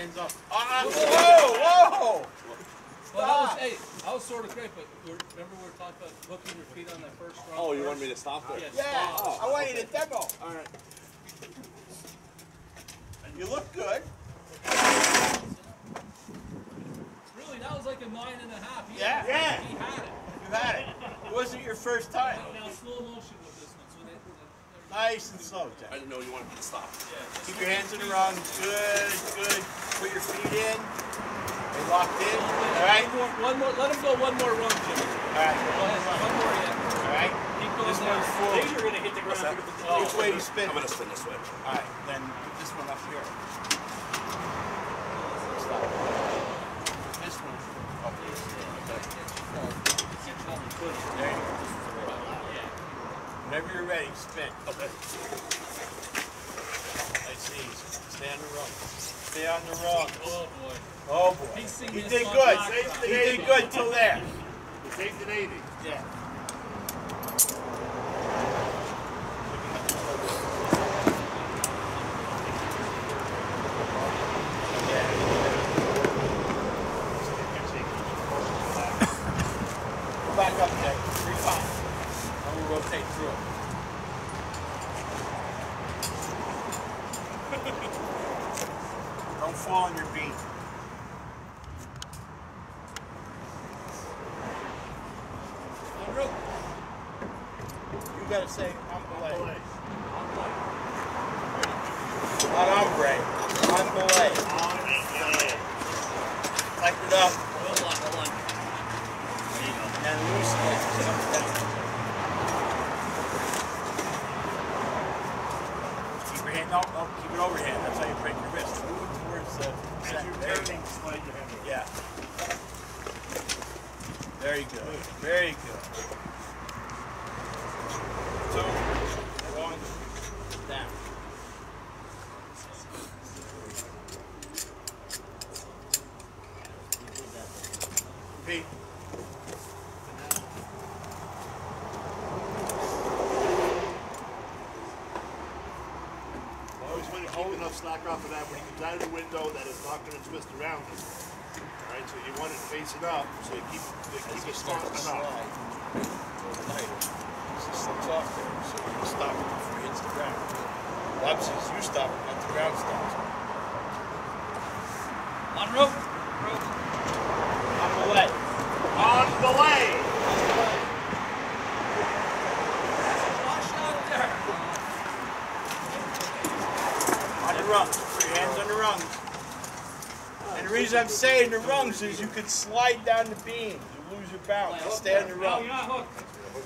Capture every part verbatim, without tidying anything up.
hands up. Uh, whoa, whoa! Well, that was, hey, that was sort of great, but we're, remember we were talking about hooking your feet on that first run? Oh, you first? want me to stop there? Yeah, Yeah, stop. I want you to demo. All right. You look good. Really, that was like a nine and a half. He Yeah. had, Yeah. He had it. You had it. It wasn't your first time. Now, slow motion with this one. So they, they, Nice and slow, I Jack. didn't know you wanted me to stop. yeah, just Keep your hands in the rungs. Good, good. Put your feet in. They locked in. All right. One more, one more, let him go one more run, Jimmy. All right. Go ahead, one more yet. All right. Keep going This down. one's full. These are going to hit the ground. Oh, Which way you spin? I'm gonna spin this way. All right. Then put this one up here. Stop. This one up here. There you go. Whenever you're ready, spin. Okay. Nice and easy. Stay on the rung. Stay on the rung. Oh, boy. Oh boy. He's seen He this did on good. background. He did good till there. It's eight and eighty. Yeah. Go back up, Jay. Three five. And we'll rotate through it. Don't fall on your beam. You gotta say on belay. Not ombre. On belay. Tighten it up. Hold on, hold on. And loosen it. So it's down. Keep your hand, no, no, keep it overhand. That's how you break your wrist. Move it towards the center. There you go. Slide your hand. Yeah. Very good. Very good. Two, one, down. Feet. Always want to keep enough slack off of that when he comes out of the window that it's not going to twist around him. All right, so you want it facing up, so you keep, you keep it strong enough. It slips off there, so you can stop it before it hits the ground. Obviously, you stop it, not the ground stops. On rope. Rope. On the leg. On the way. Wash out there. On the rungs. Put your hands on the rungs. And the reason I'm saying the rungs is you could slide down the beam. You lose your balance. You stay on the No, rungs. you're not hooked.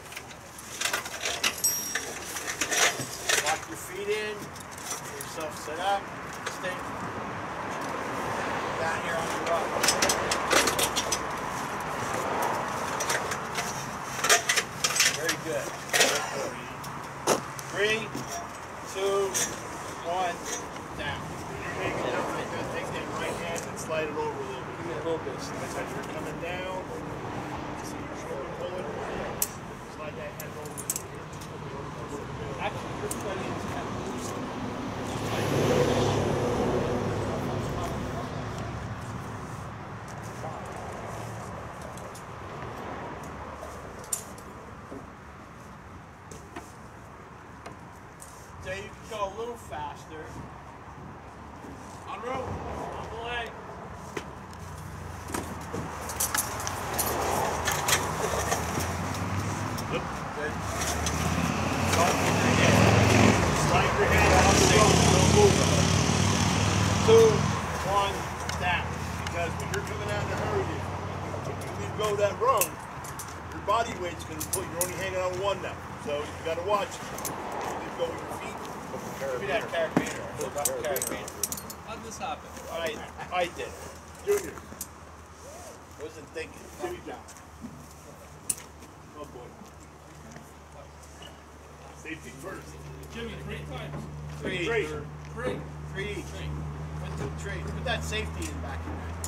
Lock your feet in. Get yourself set up. Stay down here on the rung. Very good. Three, two, one, down. Take it down like that. Take that right hand and slide it over a little bit. Give me a little bit. As you're coming down, see your shoulder pulling. Slide that hand over. Actually, your foot is kind of loose. So you can go a little faster. On rope. On the leg. Yep. Good. Slide your hand out the rope. Don't move it. Two, one, down. Because when you're coming out in a hurry, if you leave go that rung, your body weight's going to put, you're only hanging on one now. So you got to watch it. You leave go with your feet. Give me that carabiner. I forgot the carabiner. How did this happen? I, I did it. Junior, Wasn't thinking. Jimmy down. Oh boy. Safety first. Jimmy, three times. Three. Three. Three. Three each. Three. One, two, three. Put that safety in back in there.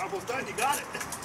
almost done. You got it.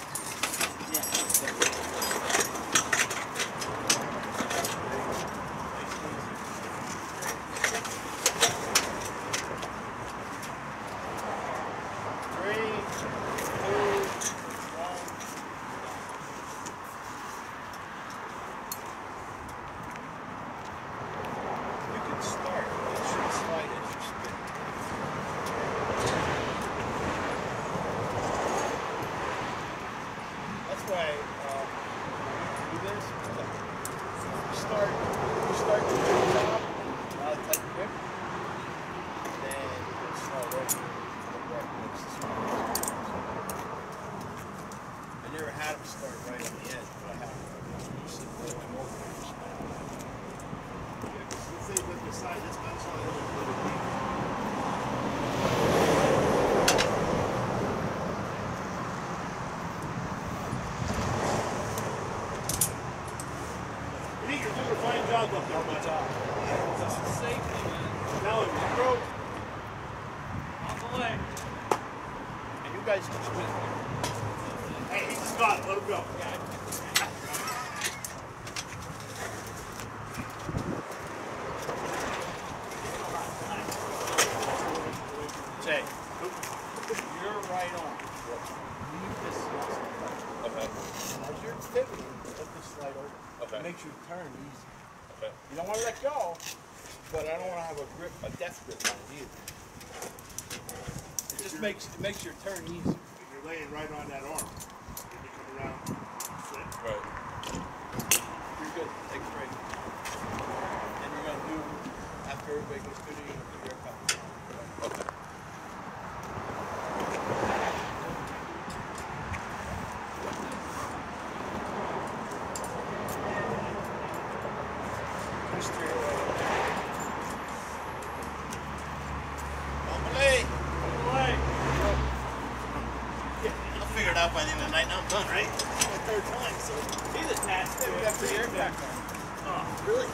Hey, he just got it. Let him go. Jay, you're right on. Leave this slide. Okay. And as you're pivoting, let this slide over. Okay. It makes your turn easy. Okay. You don't want to let go, but I don't want to have a grip, a death grip on it either. It just makes it makes your turn easy. You're laying right on that arm. When you come around, sit. Right. You're good. Take a break. And you're gonna do after everybody goes through the do your cup. Okay. By the end of the night, now I'm done, right? It's my third time, so he's attached to it after the air back on. Oh, really?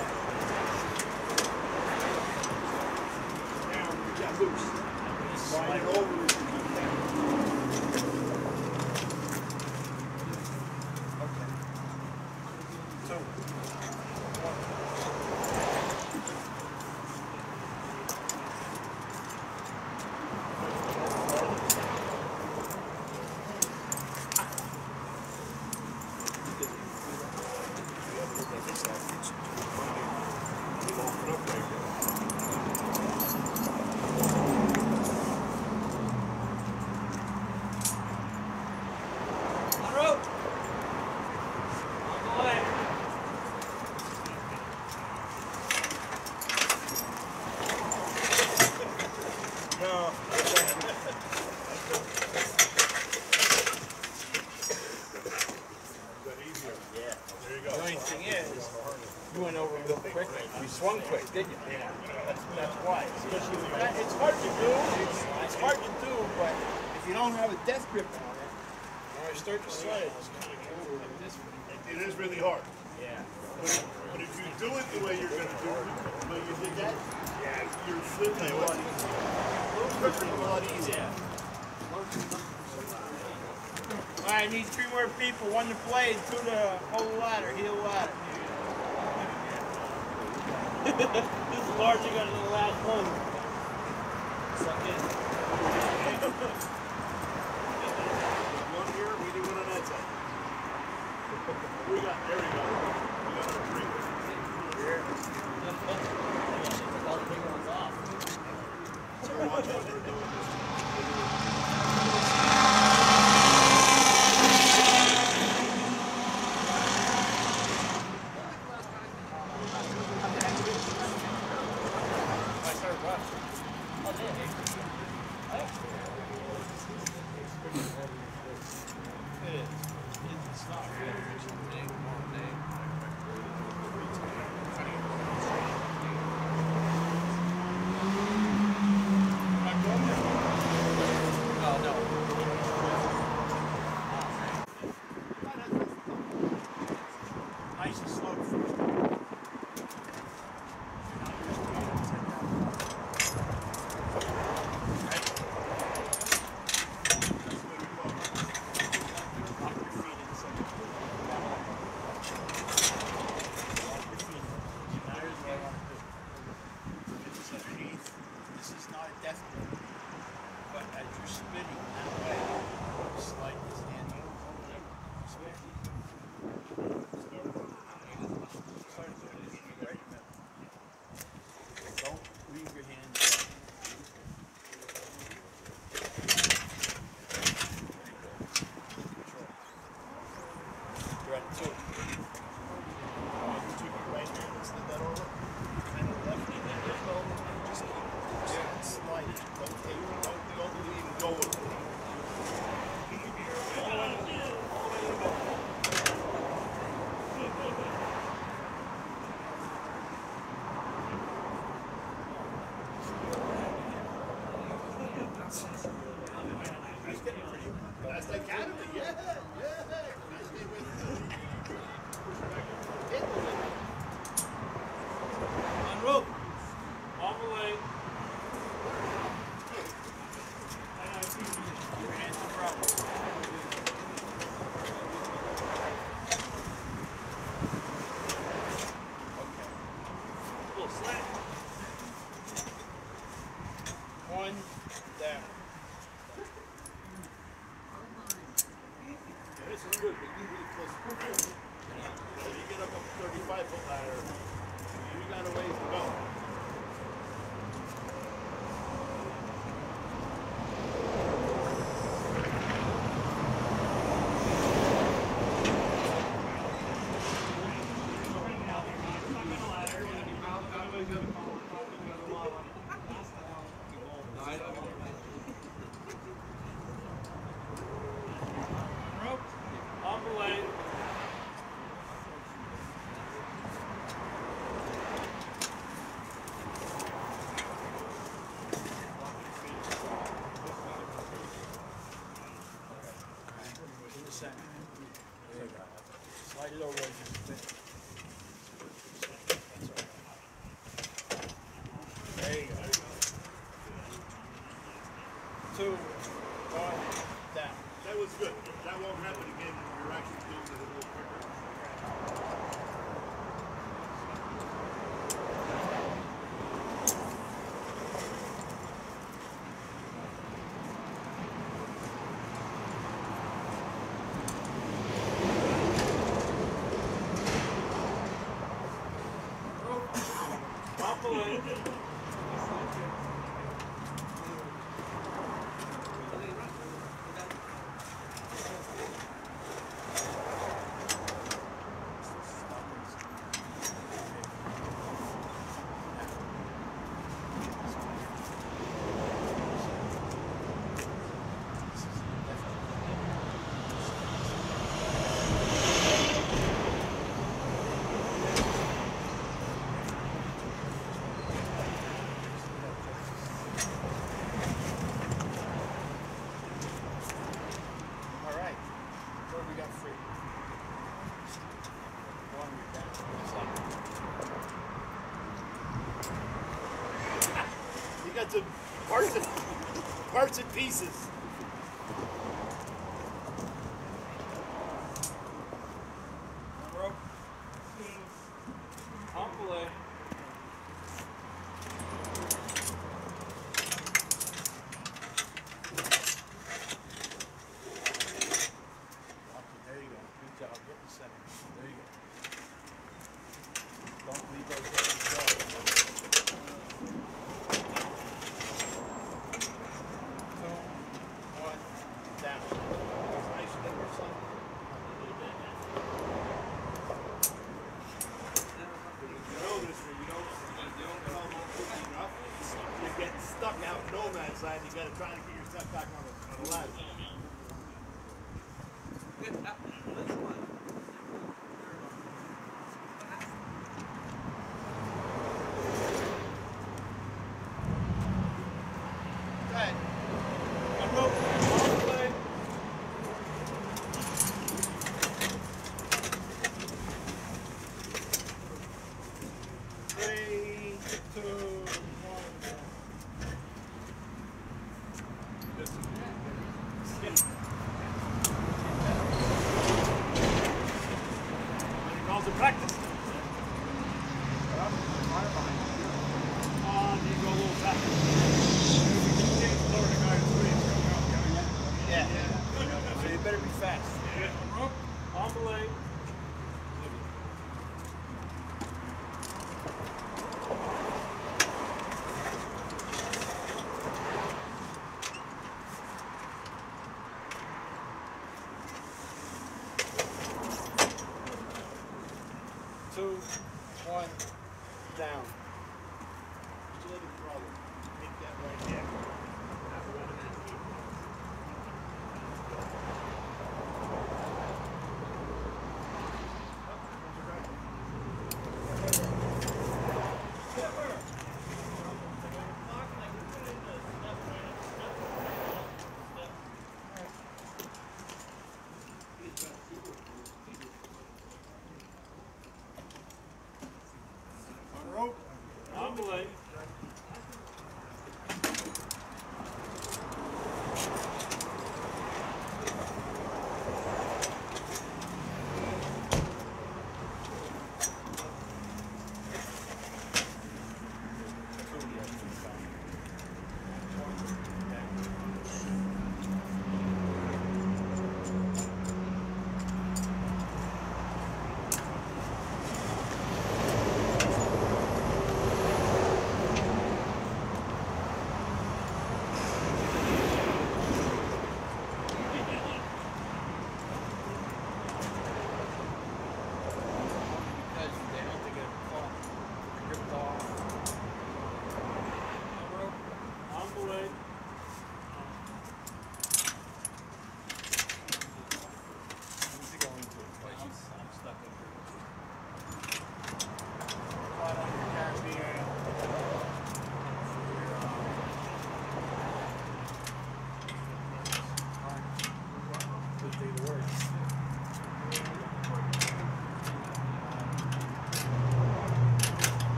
Now you got loose. Slide it over as you come down. Okay. So swung quick, didn't you? Yeah. That's, that's why. It's hard to do. It's, it's hard to do, but if you don't have a death grip on it, when I start to slide, it's kind of cool like this. It is really hard. Yeah. But, but if you do it the way you're going to do it, the way you did that, yeah, you're flipping a lot easier. A little quicker, a lot easier. All right, I need three more people. One to play, two to hold the ladder, heel the ladder. This is larger than the last one. Suck in. One here, we do one on that side. We got, there we go. We got our three. Here. All the big ones off. So watch what they're doing. could, but you really close to the ground. You know, you get up a thirty-five foot ladder, you got a ways to go. On the way. In the center. There you go. Slide it over. That's all right. There you go. Two, one, down. That was good. That won't happen again. You're actually doing it a little quicker. Off the way. All right. What do we got free? One, we're down. Slide. You got some parts and parts and pieces. Off the way. There you go. Good job. Get the center. There you go. Don't leave those hands go. Two, one, down. Nice and over some. You know this, you don't, you don't come on quickly enough. You're getting stuck out in no man's land. You got to try to get yourself back on the, on the ladder. Go ahead. On rope. Off the way. Three, two, one, When it calls to practice. Uh, you go a little faster. Yeah. So you better be fast. On rope. On the way. Two, one, down. Little problem. Take that right there.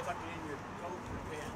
tuck it in your coat or pants.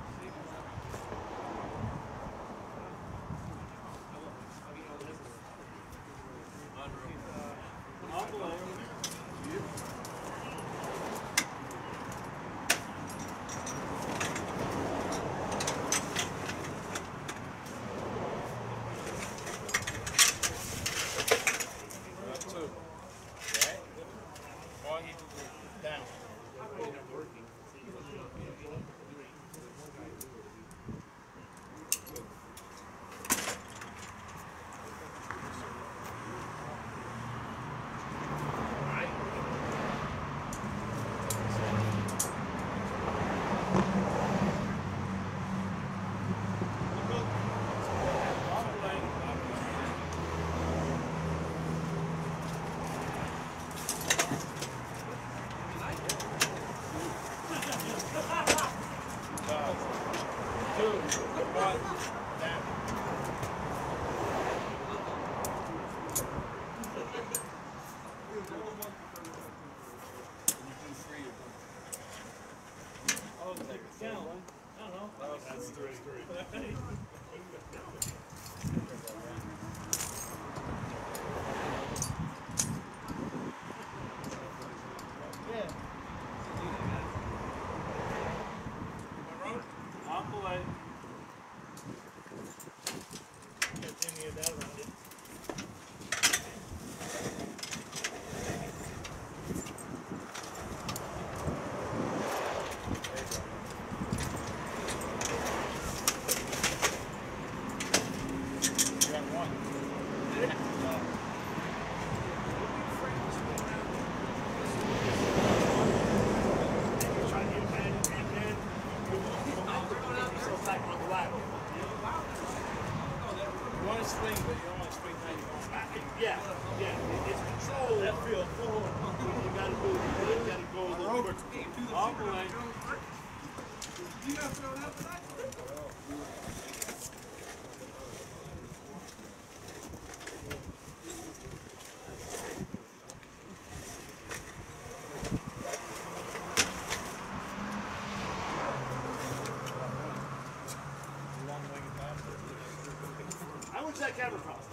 How much is that camera cost?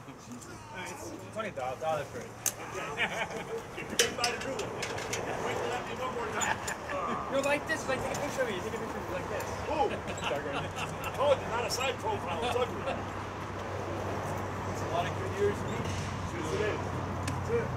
twenty dollars for it. Okay. Buy the new one. Wait till after one more time. You're like this, like take a picture of me, take a picture of me like this. Oh! Oh, it's not a side profile, it's ugly. It's a lot of good years in each. Yes, it is. That's it.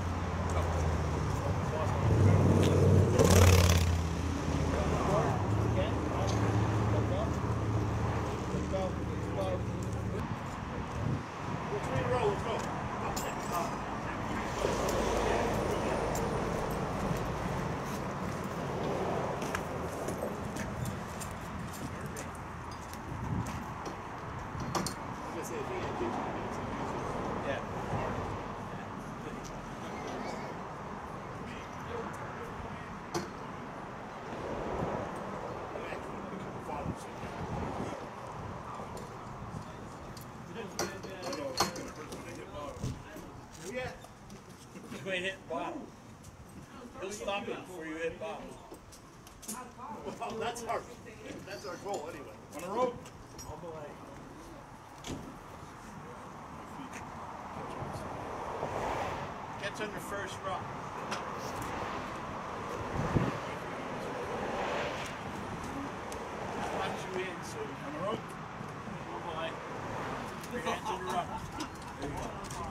You ain't hit bottom. He'll stop it before you hit bottom. Well, that's our, that's our goal anyway. On the road. All the way. Gets under first rock. Punch you in, so on the road. All the way. Your hands on the rock. There you go.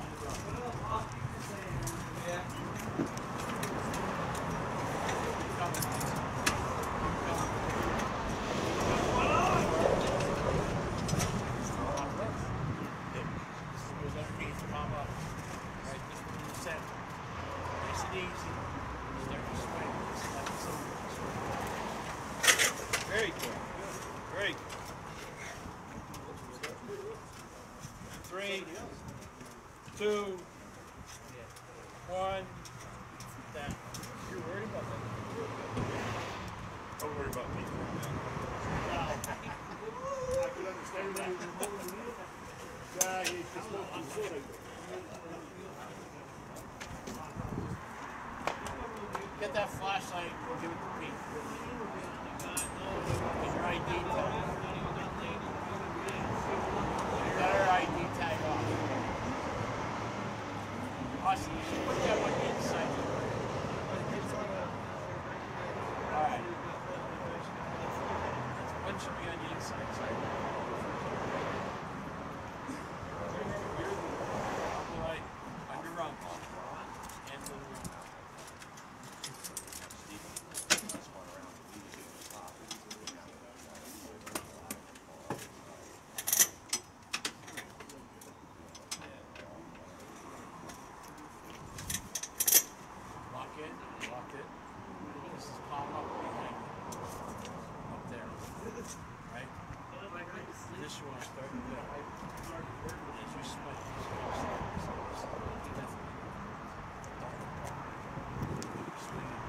Yeah. Very good. Great. Three, two, one, down. You're worried about that? Don't worry about me. I can understand that. Yeah, he's just not sort of. Get that flashlight, we'll give it to Pete. should be on the inside side. You're the right on your rump. And the rump. Lock in, lock it. This is palm up behind you. Up there. Right? This you want to start with that. As you split, you start slowly, slowly, slowly. Swing it.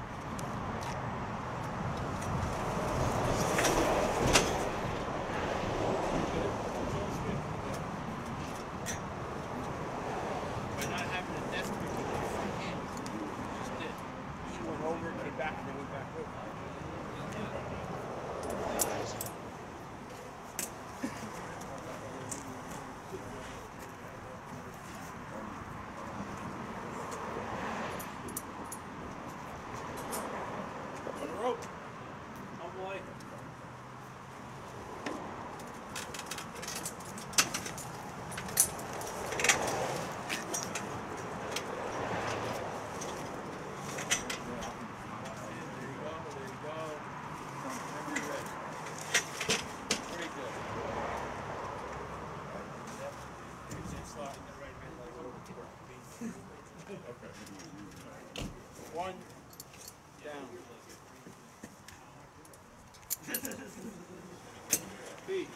By not having a desk between your front hands, you just did. You went over, came back, and then went back over. On the rope. Oh boy. There you go, there you go. Very good. Very good. It's slot in the right hand leg over toward the feet. Okay. One, down. Feet.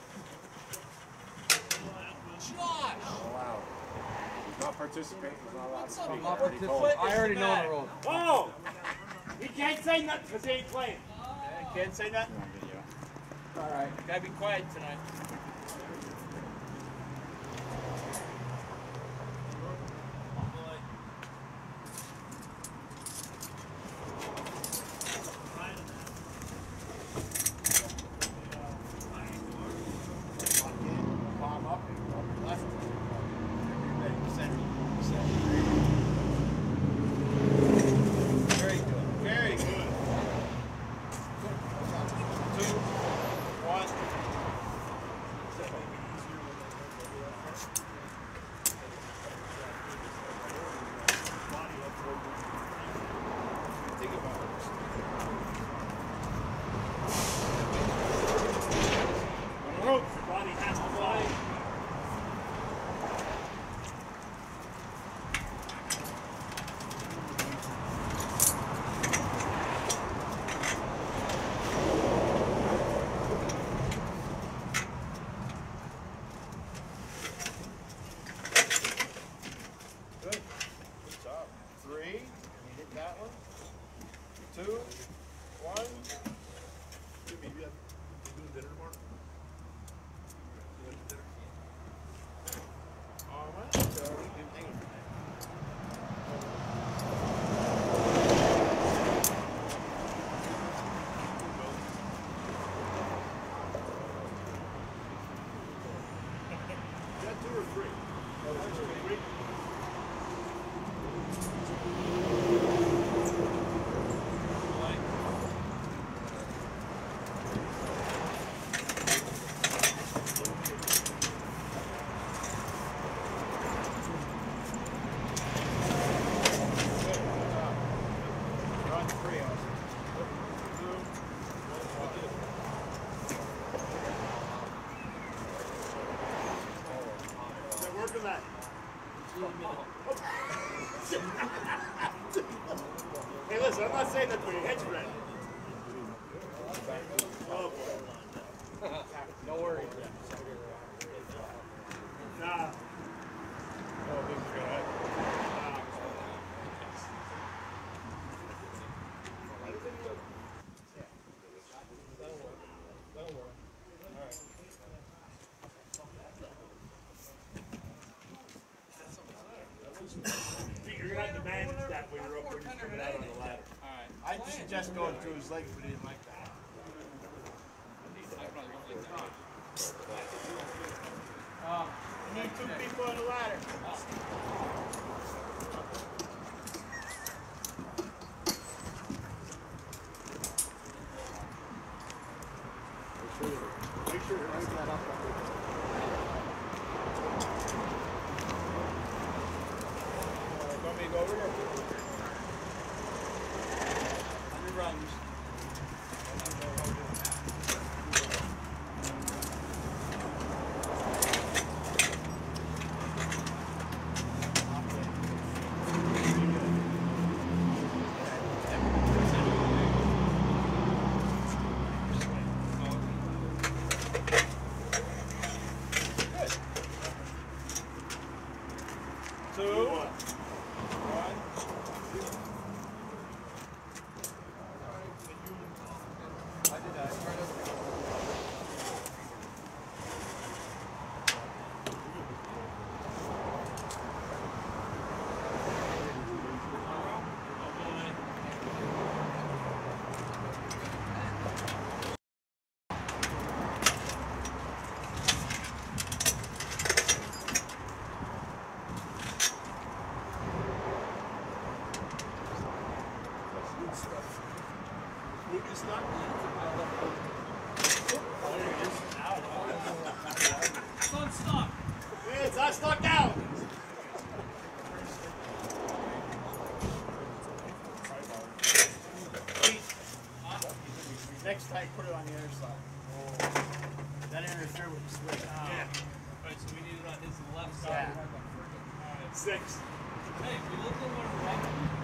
Josh! Wow. He's not participating. He's not allowed to What's up, speak. Bob? I already told him. I already know the rule. Whoa! He can't say nothing because he ain't playing. Yeah, can't say nothing. On video. All right. Gotta be quiet tonight. Palm up, left. Center. Center. Very good. Very good. Two, one. Think about it. On the ropes, your body has to fly. Good. Good job. Three. You hit that one. Two. One. Jimmy, you have, you doing dinner tomorrow? You have dinner? All right. So we can hang on. You got two or three? Oh, two or three? You're on three, Austin. Is that working, that? Hey, listen, I'm not saying that for your head's ready. Oh, boy. No worries. Nah. Oh, this is good. You're gonna have to manage that when you're up when you're coming out on the ladder. I suggest going through his legs, but he didn't like that. You need two people on the ladder. Make sure you sure to write that up. Want me to go over there? Under rungs. Two. One. I did that. It's not It's unstuck. Yeah, it's not stuck out. Next time, put it on the other side. That interfere with the switch. Yeah. Alright, so we need it on his left side. Yeah. Alright. Six. Hey, if you look at one right,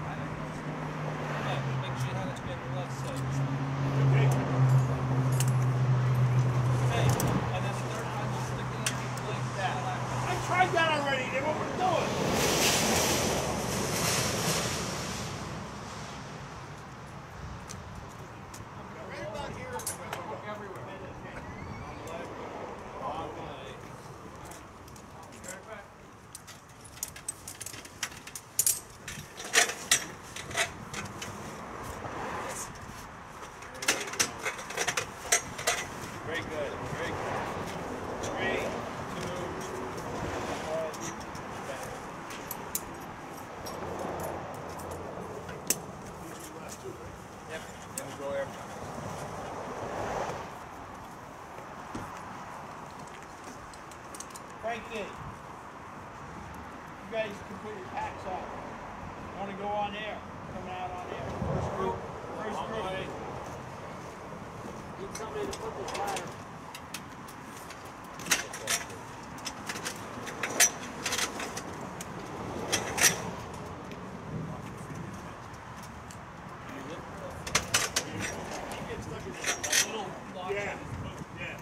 yeah, make sure you have it to be on the left side. Okay. Hey, and then the third time you stick it on the left side. I tried that already. They won't do it. Right about here. Everywhere. Very good. Very good. Three, two, one, back. Yep. Then we go air. Frankie, you guys can put your packs on. Want to go on air? Coming out on air. First group. First group. Need somebody to put this ladder. Little block. Yeah. Yeah.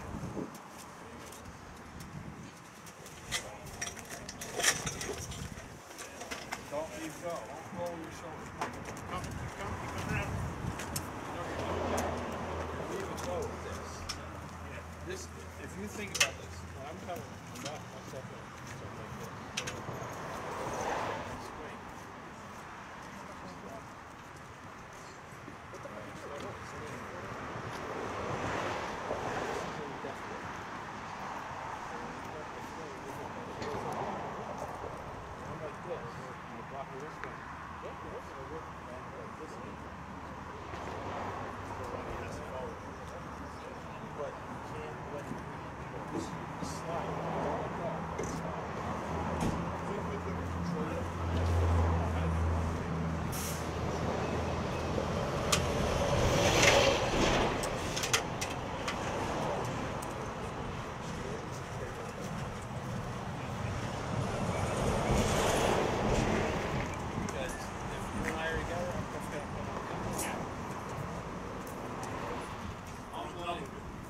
Don't leave go. Don't roll your shoulders. Come, come, come around. Leave it go with this. This, if you think about this, when I'm coming, I'm not myself in something like this. Swing. I'm like this. I'm blocking this one. Yep, this will work. And like this one. But you can't let it this slide. Because if you and I are together, I'm just gonna come on. I'm loving it.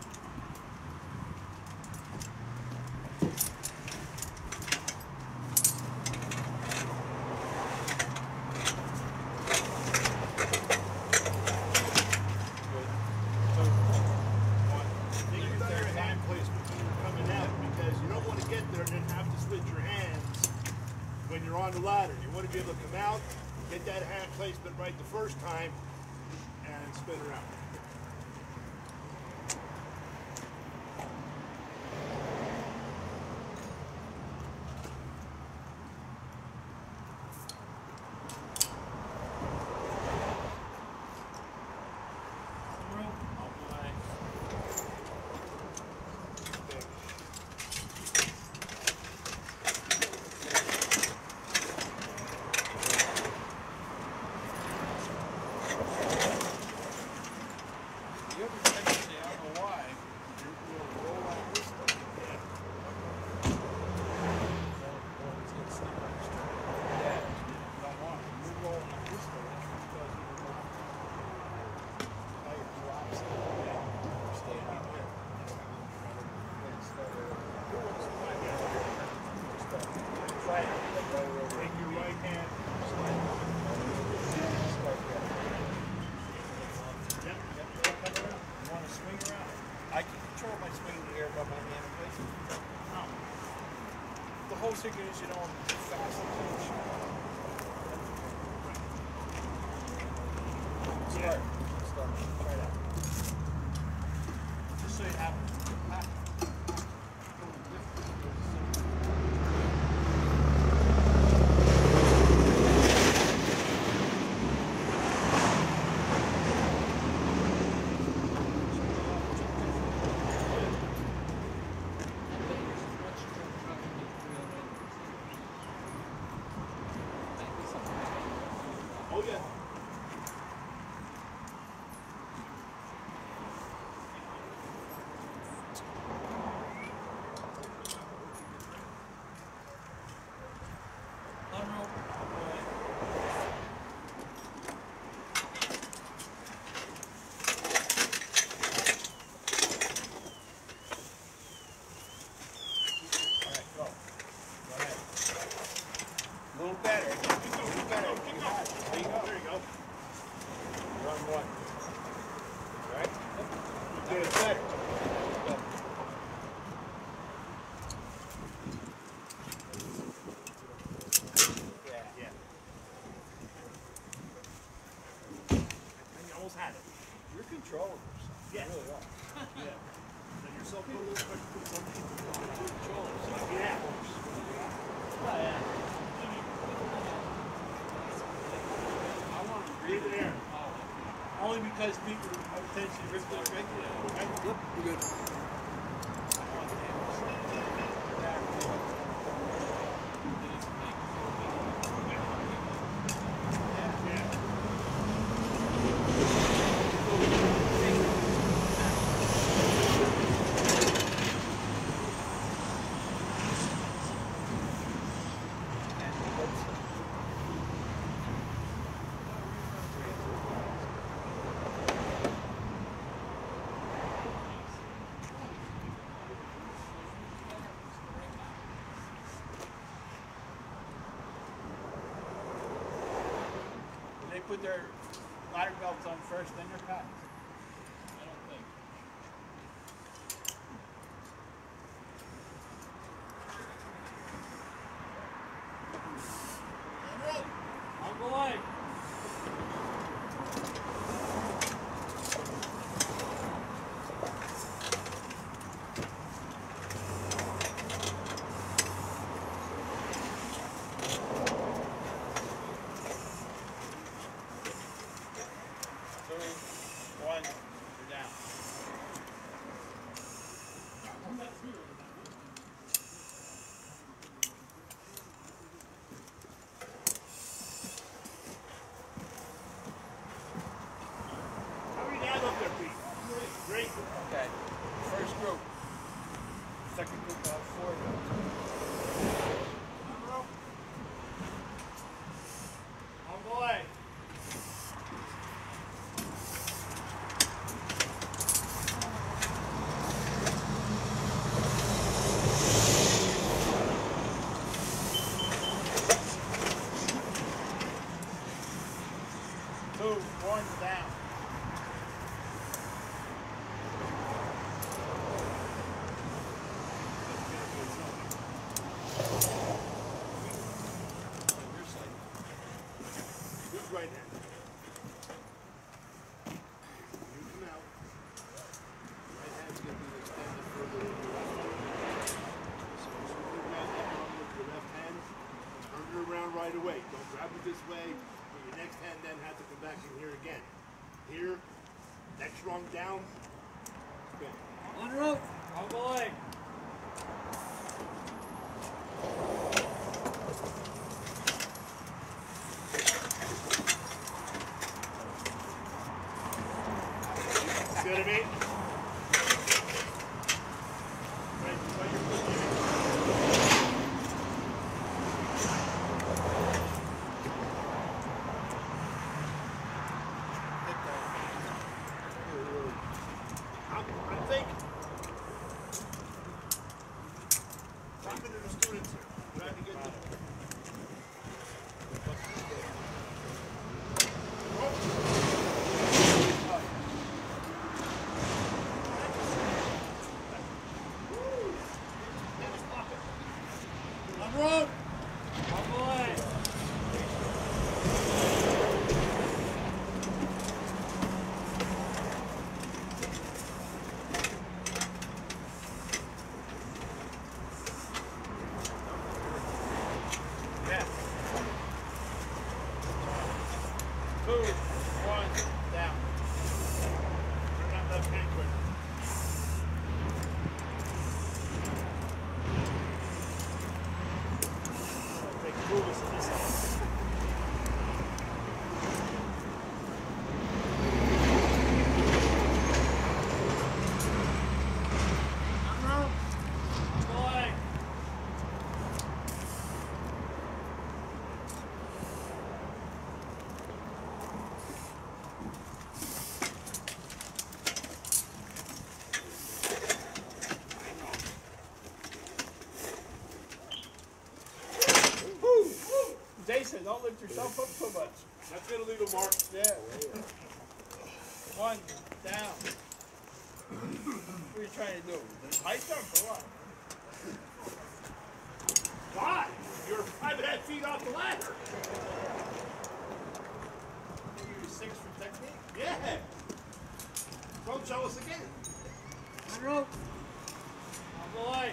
Make sure your hand placement when you're coming out, because you don't want to get there and then have to switch your hands when you're on the ladder. You want to be able to come out, get that hand placement right the first time, and spin around. ever texted me, I don't know why, you will roll out this stuff. Yeah. Yeah. You don't want it. You're rolling out this stuff because you don't want it. Now you're collapsing. Yeah. You're staying out there. Try it. Take your right hand. Yep, yep, come around. You want to swing around? I can control my swing in the air by my hand and place. No. The whole secret is you don't want to be too fast and too short. Start. Start. Try that. Just so you have it. Oh yeah. A little better. A little better. You got it. There you go. There you go. Run one. All right? You did it better. Yeah. Yeah. And you almost had it. You're controlling yourself. Yeah. You really are. Yeah. Let yourself put a little pressure something to control it. So yeah. Oh, yeah. Breathe in air. Only because people are potentially rip their right now. Okay? Yep, we're good. They put their ladder belts on first, then their pads. I don't think. Uncle Mike. Two, one, you're down. How many down up there, Pete? Great. Okay. First group. Second group, uh, four of them. Uncle Mike. Two, one, down. Your side. Who's right hand? You come out. Right hand's going to be extended further than your left hand. So as you move that arm with your left hand, turn it around right away. Don't grab it this way. Your next hand then has to come back in here again. Here, next rung down. Spin. On rope. Uncle Mike. You can See what I mean? Right, right, you're looking at it. I'm, I'm thinking. Talking to the students here, trying to get them. On road. On the way. Yeah. Two, one, down. Turn that left hand quick. Take Lewis in this hand. Jason, don't lift yourself up so much. That's gonna leave a mark. Yeah. One, down. What are you trying to do? High jump or what? Why? You're five and a half feet off the ladder. You're six for technique. Yeah. Don't show us again. On rope. On the way.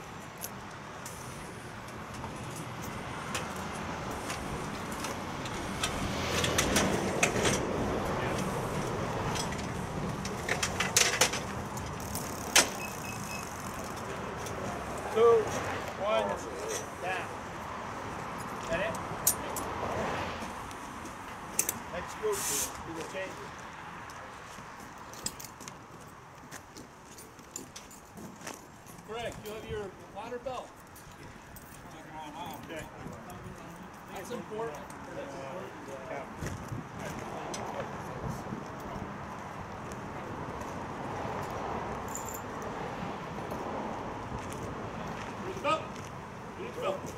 Two, one, down. That it? Next group, we will change it. Greg, you have your ladder belt. Okay. That's important. That's important. Here's the belt. Here's the belt.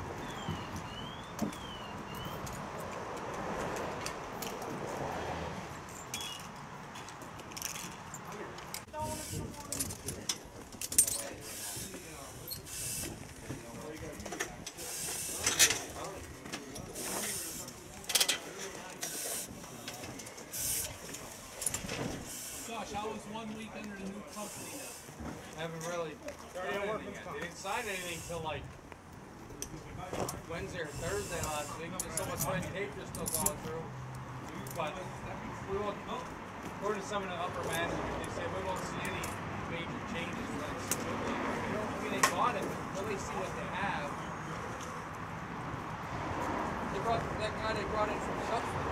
Josh, how was one week under the new company now? Haven't really done anything yet. They didn't sign anything till like Wednesday or Thursday last week. There's so much red tape they're still going through. But we won't, according to some of the upper management, they say we won't see any major changes. I mean, they bought it, but they see what they have. They brought that guy they brought in from Shuffle.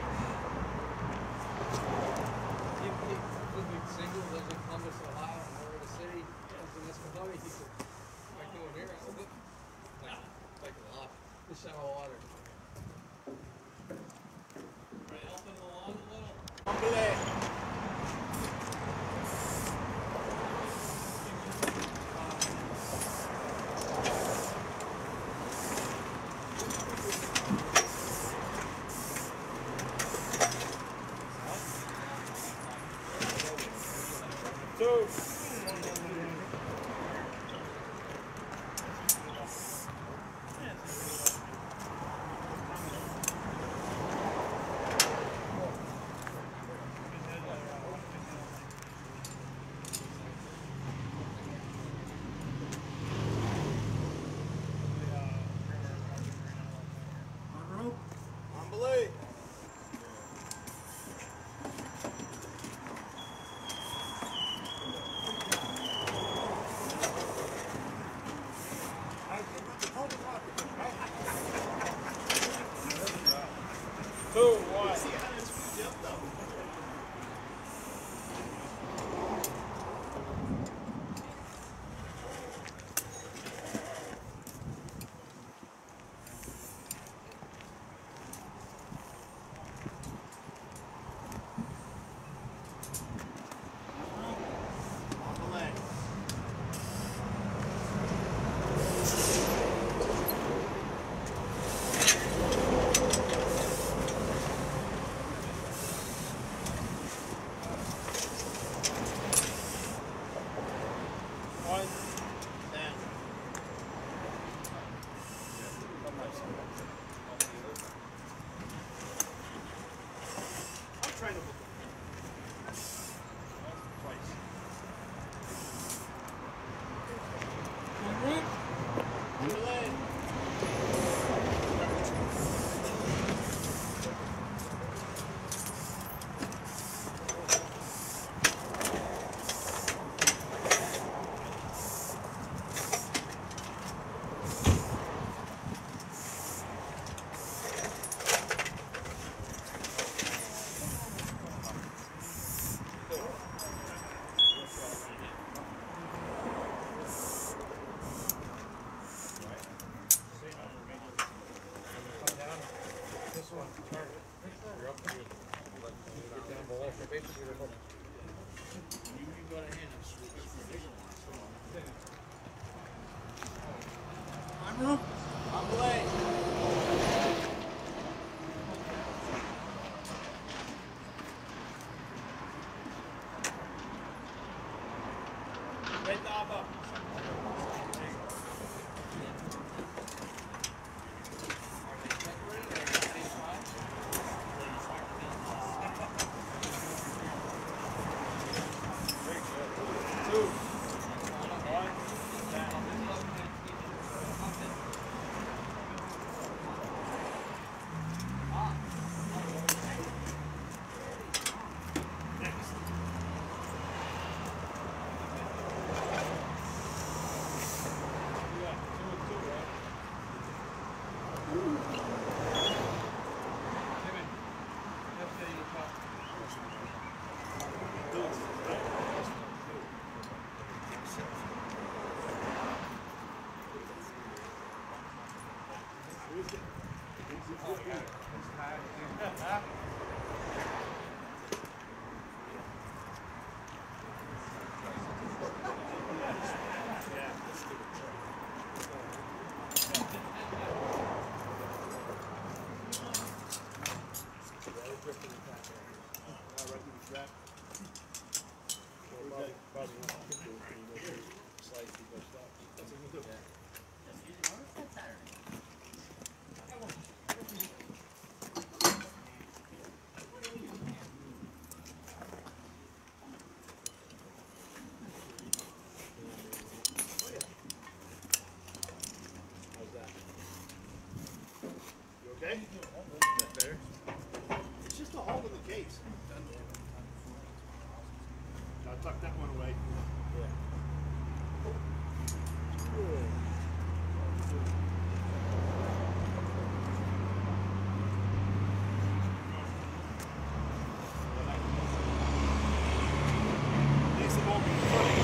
He, he, Ludwig Single lives in Columbus, Ohio, in Florida City. Comes to Nespadoni. He said, "I can go here." I said, "Like, like a lot. Fish out of water." Helping along a little. Hombre. Two. On belay. Huh? On the way. Red knob up. Okay? Better. It's just a hole in the case. I'll tuck that one away. These won't be funny.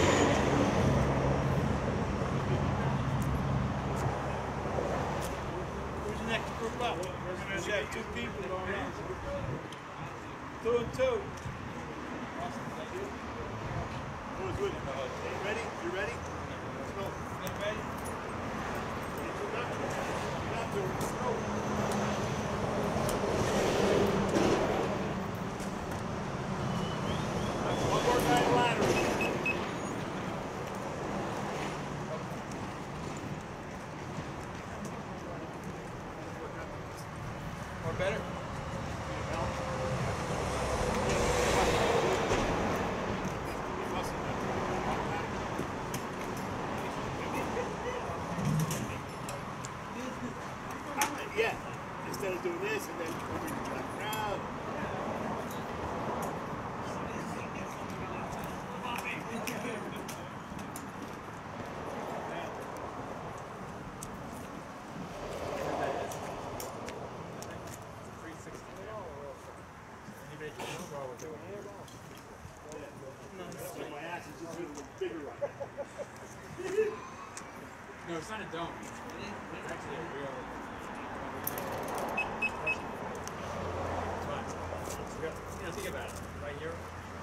Who's the next group up? We got two people going on. Two and two. Who's with you? You ready? You ready? Let's go. You ready? Get up there. Let's go. One more kind of ladder. Or better? Yeah, instead of doing this and then moving back around. My ass is just getting bigger right now. No, it's not a dome. It's actually a real. You know, think about it. Right here.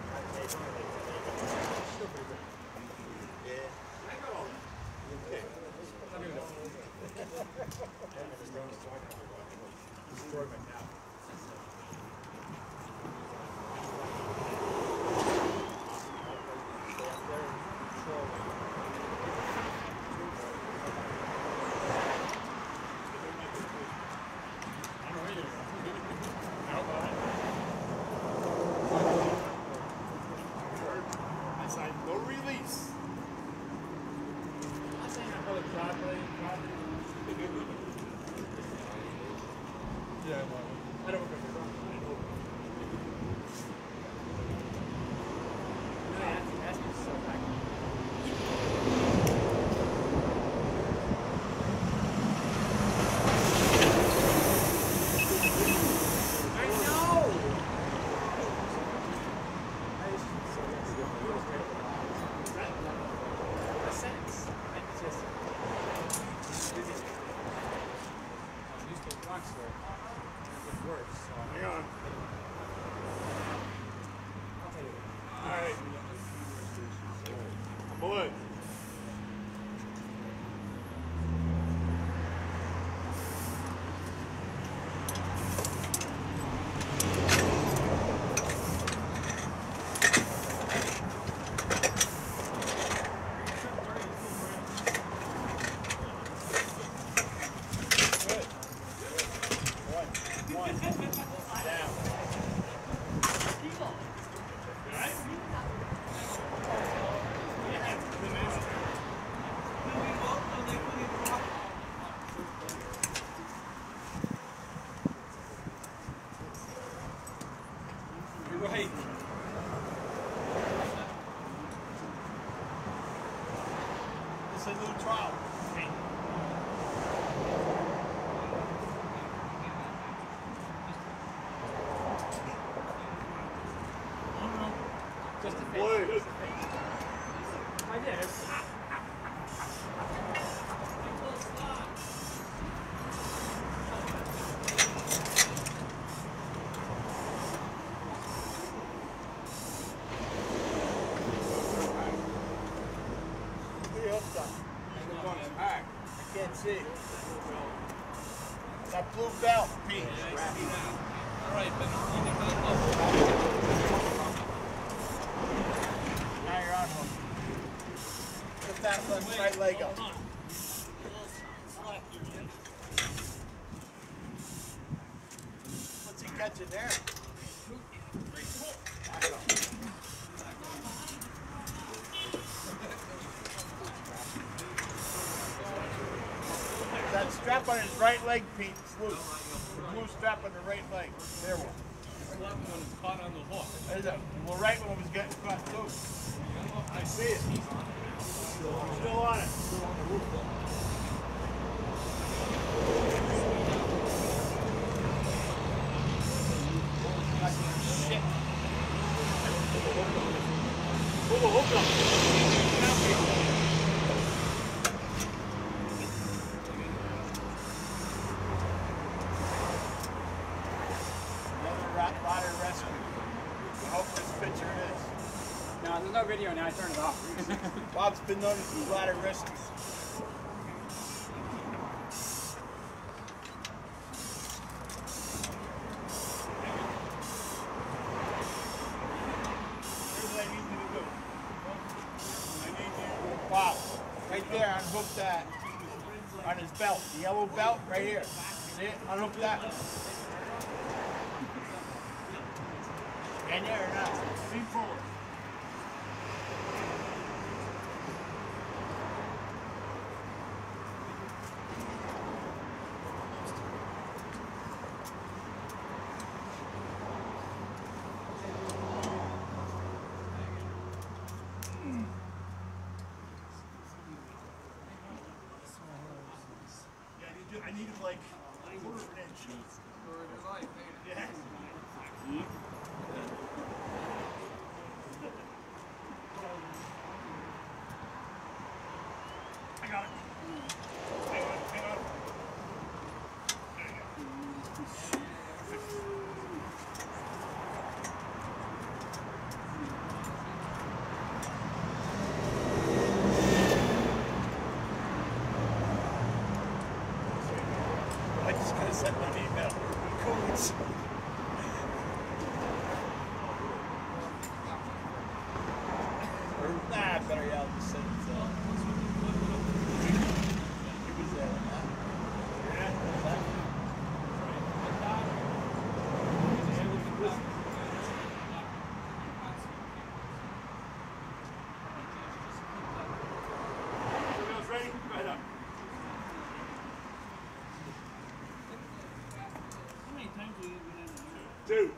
Yeah. I got all that. Okay. Not even a- Destroy my cow. I signed no release. I'm saying I call it properly. Yeah, well, I don't remember. I know. No, ask, ask yourself back. I know! A sentence. It's just. I'm used to Bronx where it works. So Hang on. I'll tell you what. All right. Boy. a new trial. Just a face. Boy. Just a face. I did. Three hooks on. Alright. I can't see. That blue belt, Pete. All right, but you did not know. Now you're on hook. Put that left right leg up. What's he catching there? That strap on his right leg, Pete, is loose. The blue strap on the right leg. There one. The left one is caught on the hook. There's a, the right one was getting caught too. I see it. Still on it. Shit. Pull the hook up. Ladder rescue. I hope this picture it is. No, there's no video now. I turned it off. Bob's been known to do ladder rescues. Here's what I need you to do. I need you to do Bob. Right there, unhook that on his belt. The yellow belt right here. See it? Unhook that. Can you or not? Lean forward. Yeah, I need, I need like a quarter of an inch. Yeah. I got it. Hang on, hang on. There you go. I just gotta send my email. Codes. Or, nah, better yell just send it to He was there, huh? Yeah. Everybody else ready? Right up. How many times have you been in Two.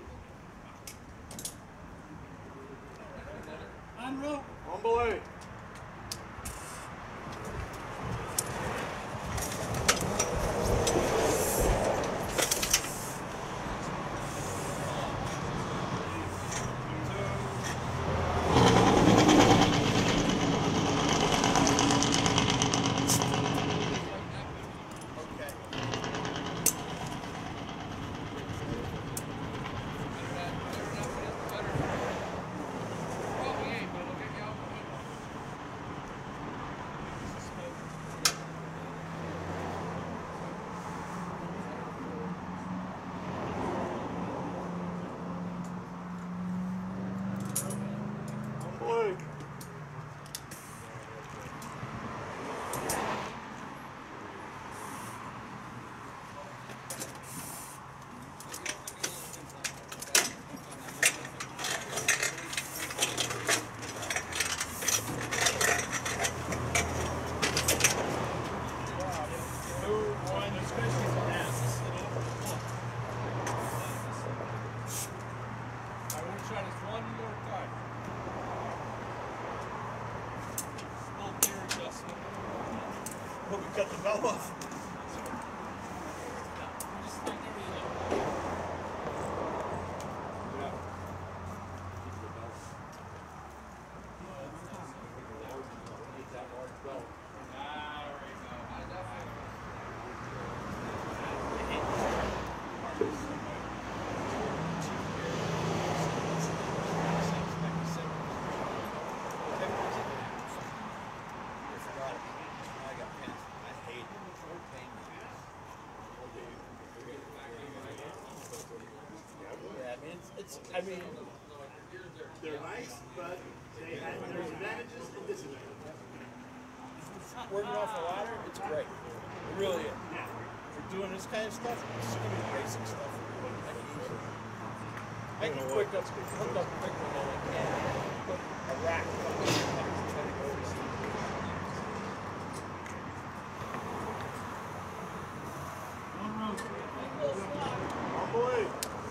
there? On rope. On belay. cut the bell off. It's, I mean, They're nice, but they have, there's advantages and disadvantages. working off a ladder, it's great. It really is. For doing this kind of stuff, it's gonna be basic stuff. I can quick up, hook up quicker than I can put a rack up. Oh boy.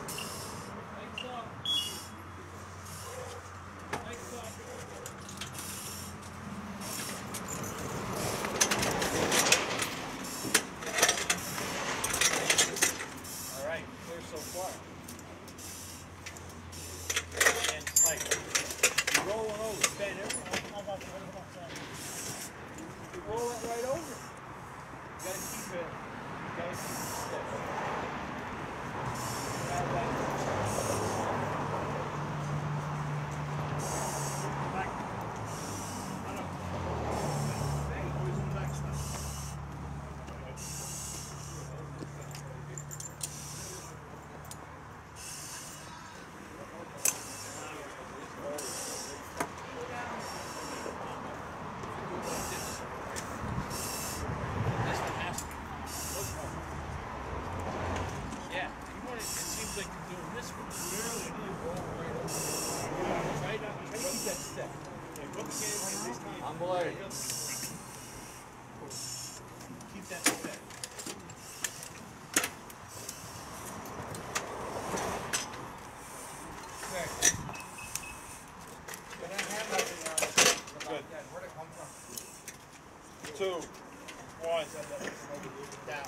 Two, one. Down.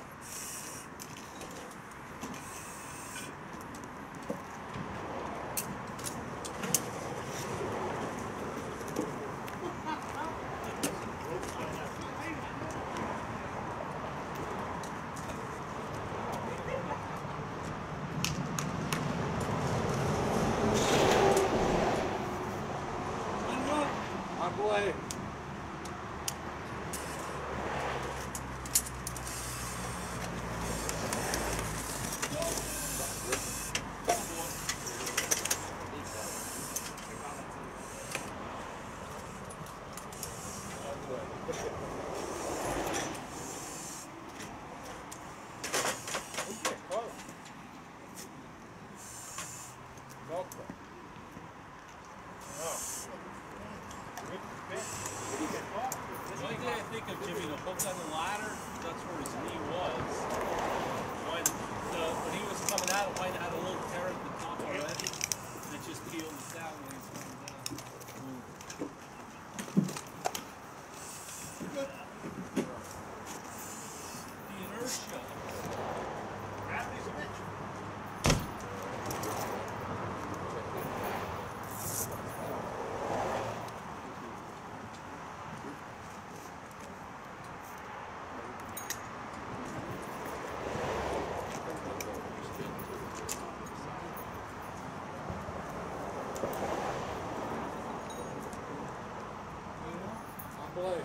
On boy. The only thing I think of Jimmy, the hook on the ladder, that's where his knee was. When, the, when he was coming out, it might have had a little tear at the top already. And it just peeled it down when he was coming down. The inertia. Gravity's a bitch. On boy.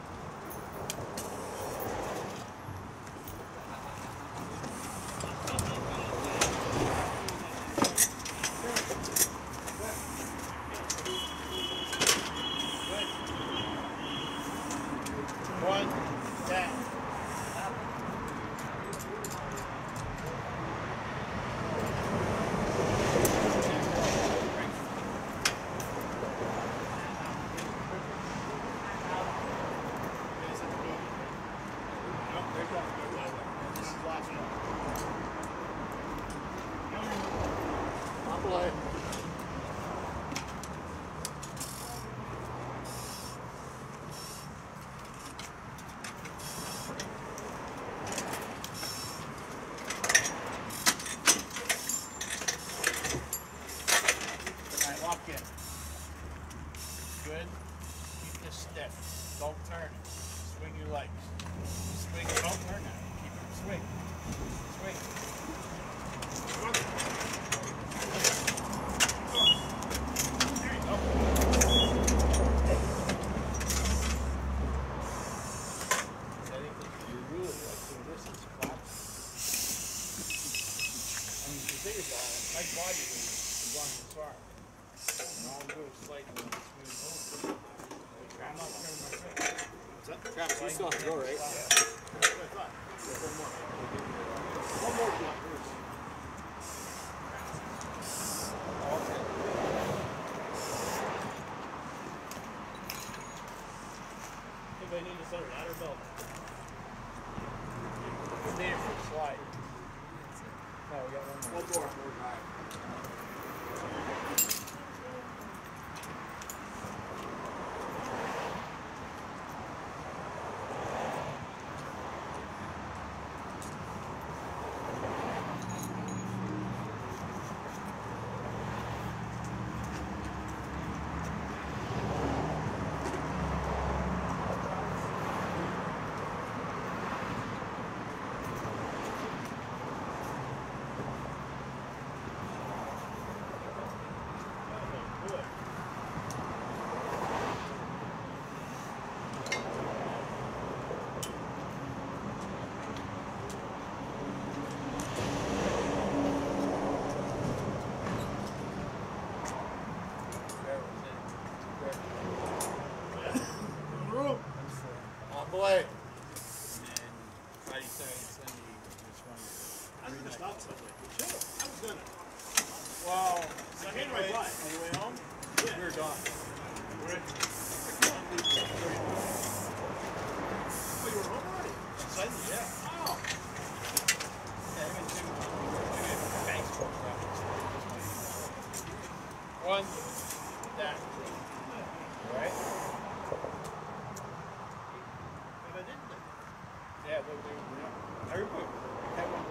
One, down. This is last one. On boy. step. Don't turn it. Swing your legs. Swing. Don't turn that. Keep it. Swing. Swing. There you go. You really like doing this is flat. I mean, the thing about it, my body is on the far. And all I'm doing is slightly in between over. I'm not turning my face. What's that? Travis, you still have to go, right? Yeah. That's what I thought. Yeah, one more. One more block. Anybody need a center ladder belt? It's needed for the slide. No, we got one more. One more. One more. Boy. And Friday, Saturday, Sunday, which one? I was gonna stop Sunday. Chill. I was gonna. Well, I came right by. on the way home, Yeah. we were gone. We're in. Oh, you were home already? Sunday, yeah. Oh. Yeah, I went to, we did banks for One, that, right? But I didn't. Yeah, they, they, yeah. Everybody had one.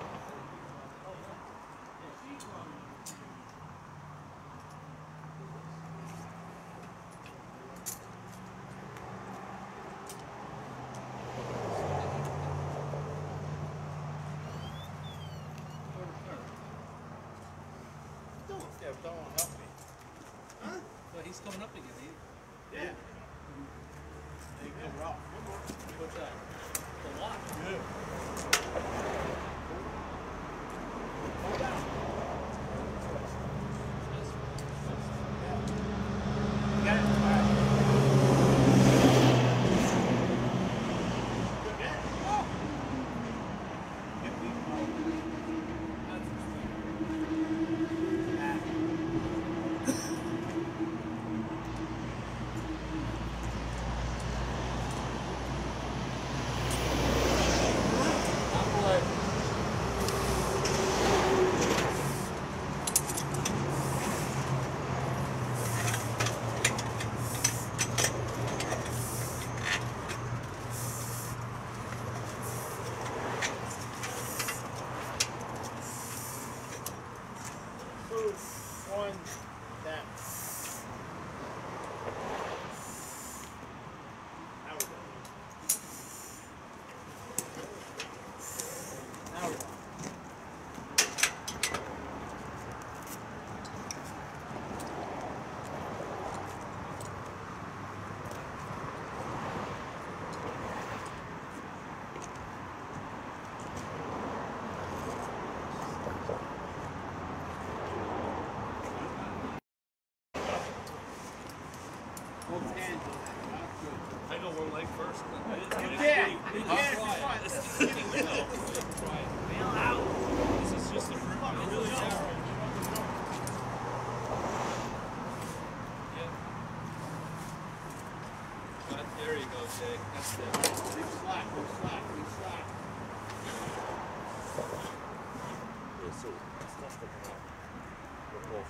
Yeah, but don't help me. Huh? Well, he's coming up again. He, Yeah. They come off. what's that? The lock. Good. Hold down. You got it? All right. Again. Get me one, that. Now we're done. Now we're done. Both hands on that. That's good. I go one leg first. You can. You can if you want. This is kidding me though. Try it. Bail out. This is just a fruit. It's really terrible. Yeah. That, there you go, Jake. That's it. Leave slack. Leave slack. Leave slack. Yeah, so stuff's sticking out. We're both.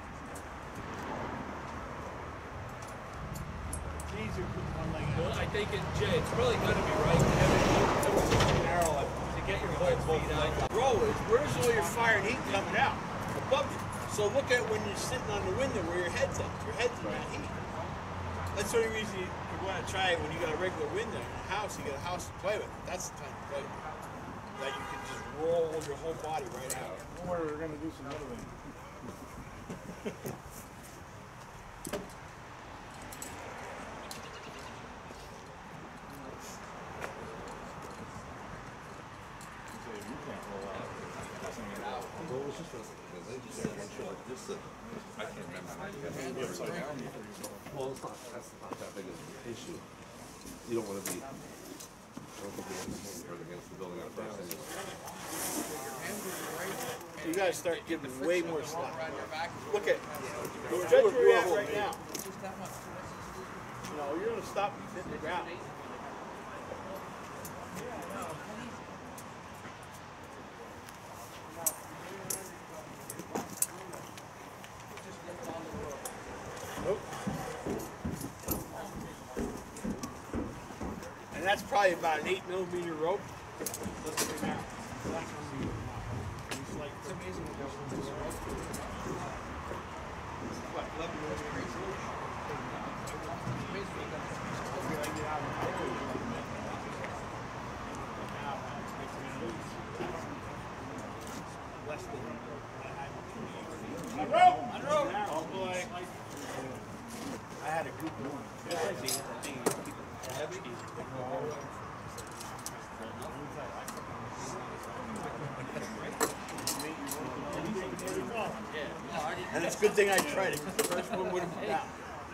It's easier to put one leg Well, out. I think it, Jay, it's probably going to be right to have it narrow to get your both feet out. Roll is, where's all your fire and heat coming out? Above you. So look at when you're sitting on the window where your head's at. Your head's in that heat. That's the only reason you, you want to try it when you got a regular window in your house, you get a house to play with. That's the time to play with it. That you can just roll your whole body right out. Don't worry, we're gonna do some other ones. I can't remember. Well, it's not, that's not that big of an issue. You don't want to be, I don't think you want to hold your against the building on first anyway. You gotta start giving way more slack. Look at, judge where you're at right now. You know, you're gonna stop and hit the ground. Nope. And that's probably about an eight millimeter rope. Let's go now. That's gonna be it's like it's amazing what goes into this rope. What, eleven millimeters? Less than Monroe! Monroe! Oh boy. I had a good one. And it's a good thing I tried it, because the first one would have been down.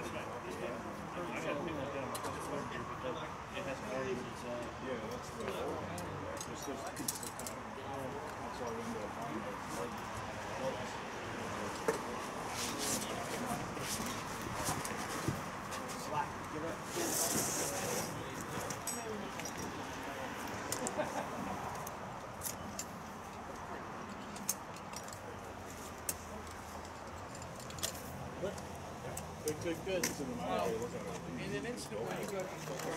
Slack, get up. Good, good, good. In an instant, when you go to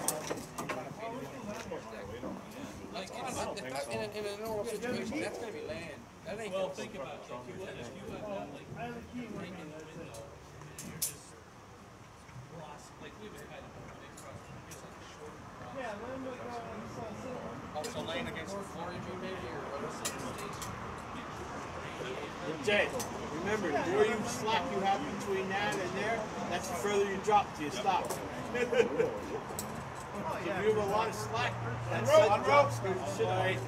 like, in, a, in, a, in a normal situation, that's going to be land. That ain't well, think about it. If you let, if you let that, like, break in the window, you're just lost. Like, we've had a big cross. It's like a short cross. Yeah, let him look uh, also laying against the floor, you mean, maybe, or what is it? Jay, remember, the more you slack you have between that and there, that's the further you drop till you stop. If you have a lot of slack, that sudden drop scares the shit out of you.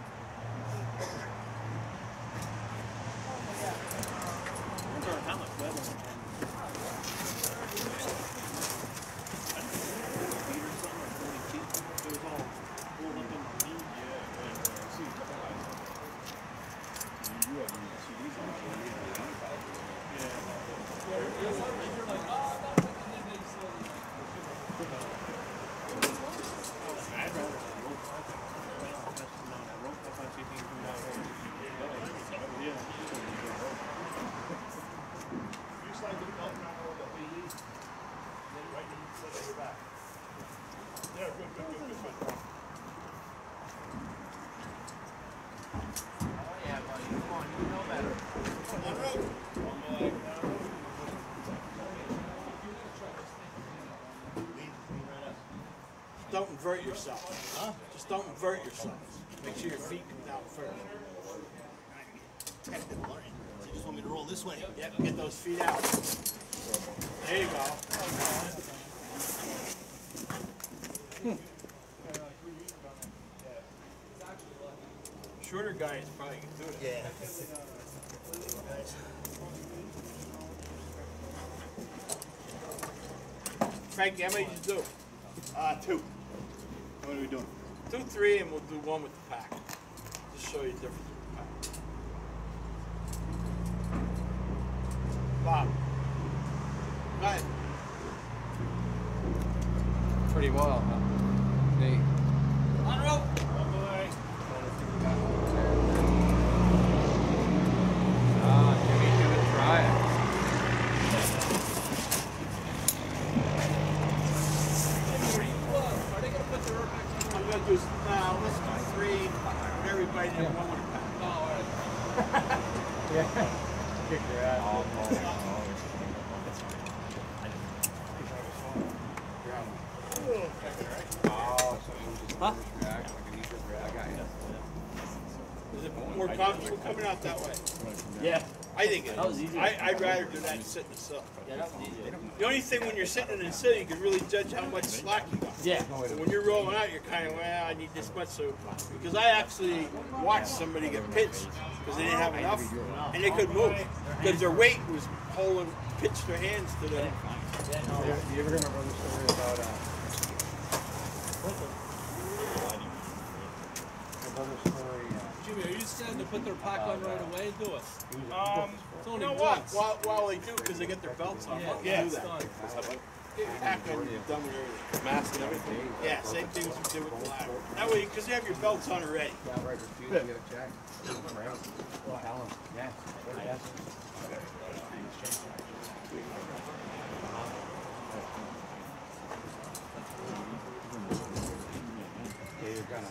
Don't invert yourself. Huh? Just don't invert yourself. Make sure your feet come down first. So you just want me to roll this way? Yep, get those feet out. There you go. Shorter guys probably can do it. Yeah. Frankie, how many did you do? Uh, two. What are we doing? Do three and we'll do one with the pack. Just show you the difference with the pack. Bob. Go ahead. Pretty well, huh? Neat. On rope. Ah, Jimmy's gonna try it. I'm gonna do now. Let's do three. And everybody did one with a pack. Oh, all right. Yeah. Kick your ass. Oh, oh, oh. Huh? Is it more comfortable coming out that way? Yeah. I think it That was is. easier. I, I'd rather do that than sit in the sill. Yeah, that was easier. The only thing when you're sitting in the sill, you can really judge how much slack you got. Yeah. But when you're rolling out, you're kind of, well, I need this much. So, because I actually watched somebody get pinched because they didn't have enough, and they couldn't move because their weight was holding, pinched their hands to the. You ever hear my brother's story about uh, my brother's story? Uh, Jimmy, are you just saying to put their pack on right away? Do it. Um, It's you only know what? once. While, while they do, because they get their belts on, Yeah, yeah, do it's that. done. Get your pack on, you're done with everything. Mask and everything. Yeah, same thing as you do with the ladder. That way, because you have your belts on already. yeah, right, refuse to get a check. Right. Tell him. Yeah. Yes. Yeah, you're gonna.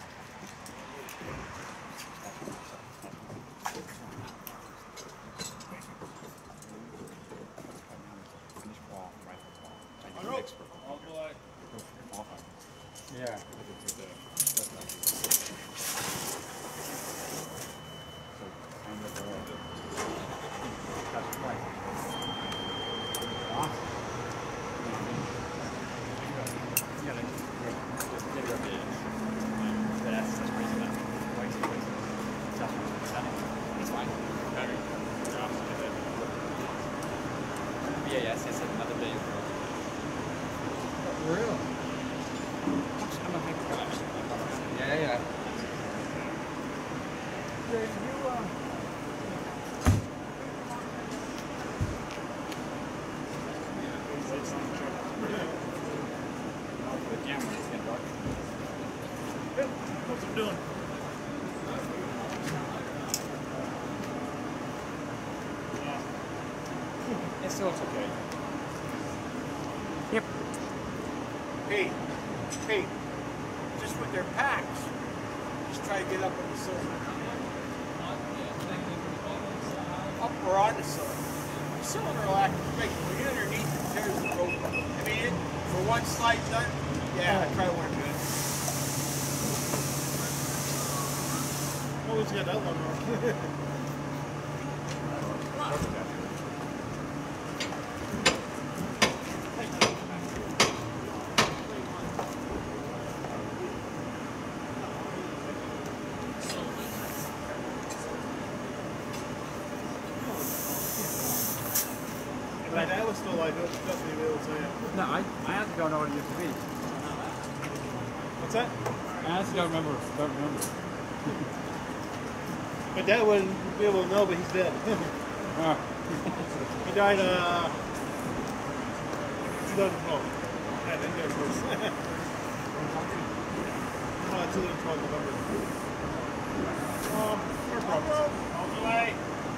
Yeah. Yeah, yes, yes, another day. Real. Yeah, yeah. What's it doing? It's still okay. Hey, hey, just with their packs, just try to get up on the sill. Up or on the sill. The cylinder will act great. When you're underneath, it tears the rope. I mean, it, for one slide done, yeah, try one good. Always got that one wrong. But that was still like, definitely be able to tell you. No, I, I have to go know what it used to be. What's that? I have to go remember. Don't remember. My dad wouldn't be able to know, but he's dead. Uh, He died, uh, twenty twelve. Yeah, then get first. uh, twenty twelve November. Um, no problem. All the way.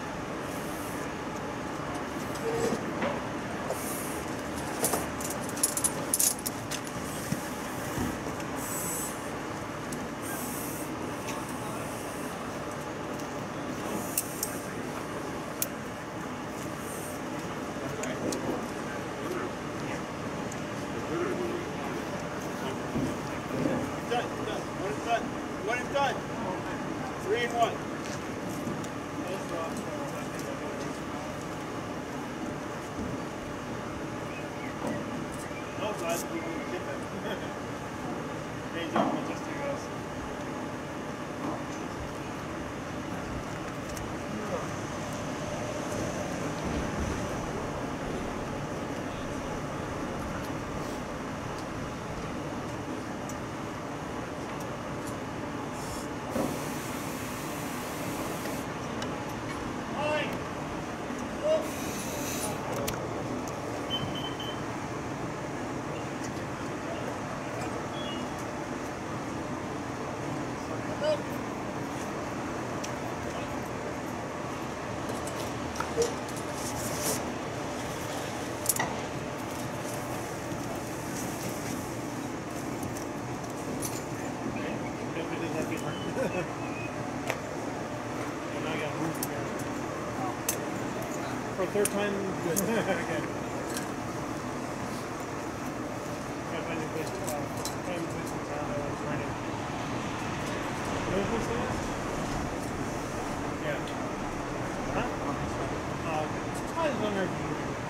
Done, done. One is done. One is done. Three and one. No, glad we didn't get that. Days off, we'll just do this. For third time, good. Again. Got my new place, uh, my new place in town. I was running. Yeah. Huh? Uh, I was wondering if you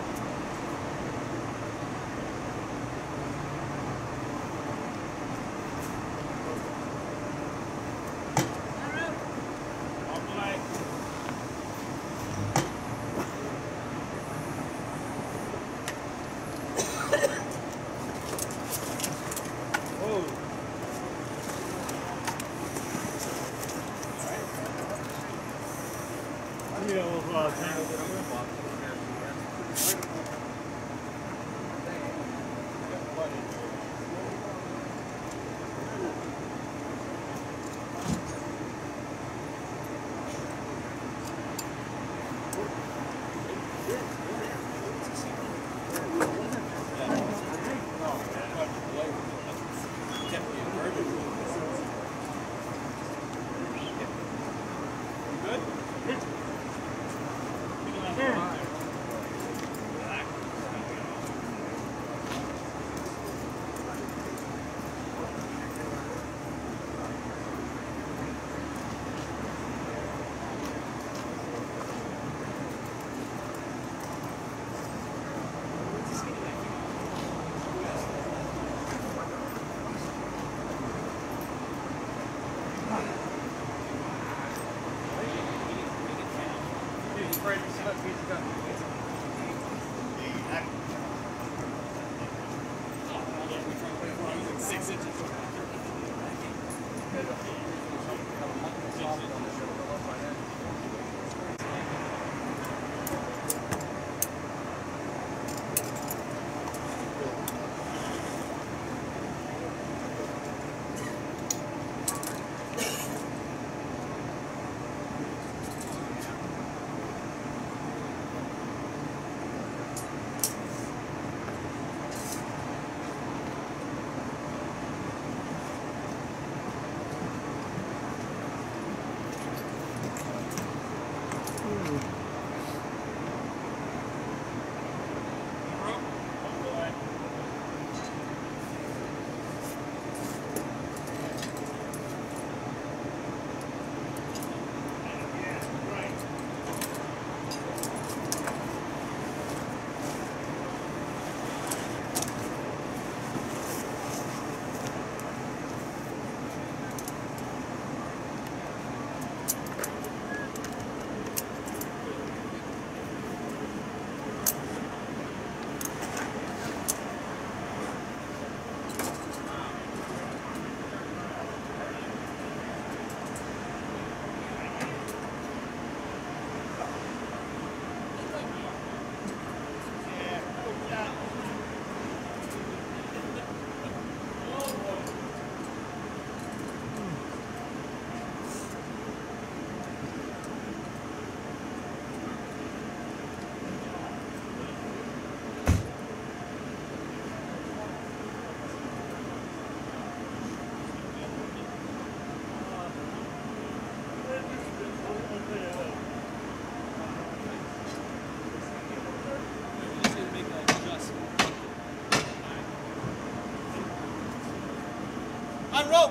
Unrope!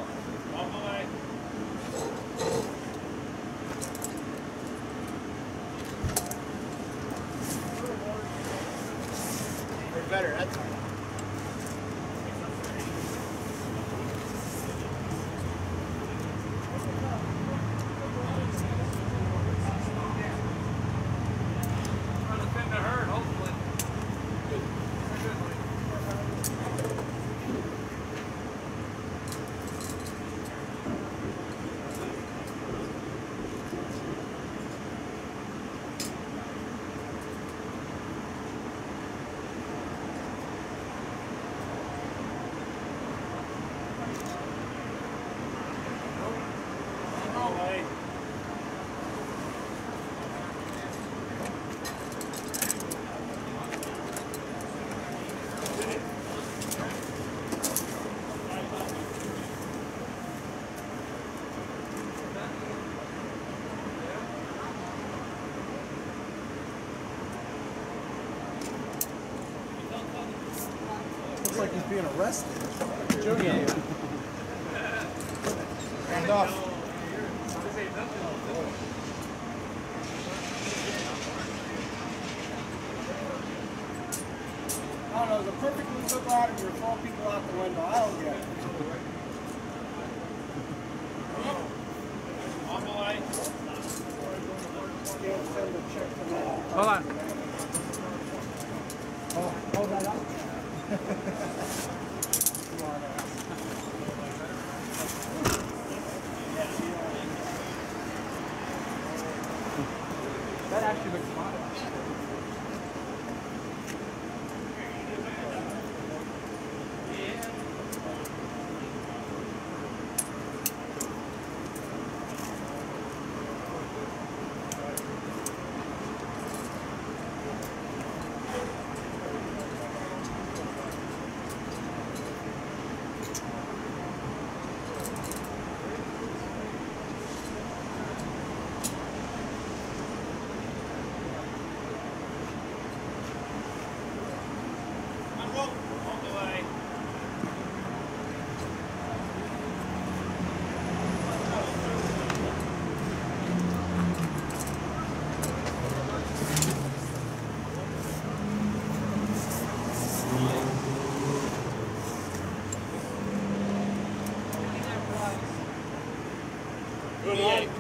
We're better, that's fine. looks like he's being arrested. Junior. Hand off. I don't know, it's a perfectly good ladder, you're throwing people out the window. I don't get it. On the line. Can't send a check to them. Hold on. Oh, hold that up. That actually looks fine. twenty-eight.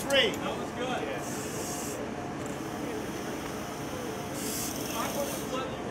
three. That was good. I wasn't letting you.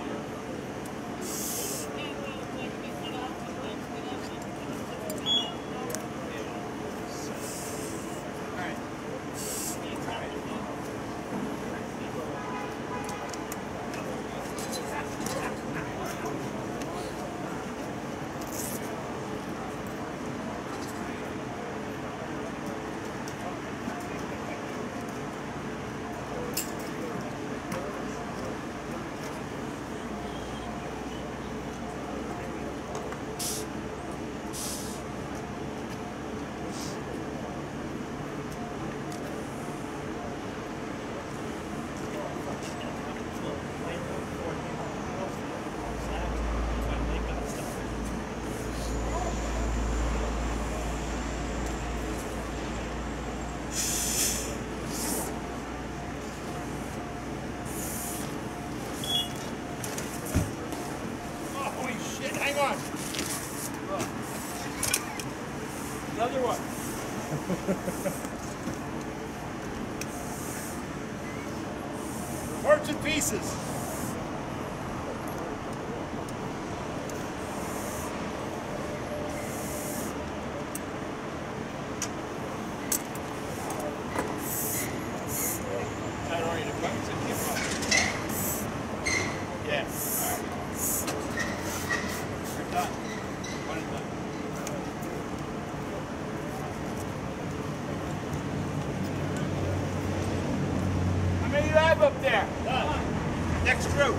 Hang on. Another one. Parts and pieces. That oriented buttons and keep on. Yeah. All right. You're done. One and done. How many do you have up there? Done. Next group.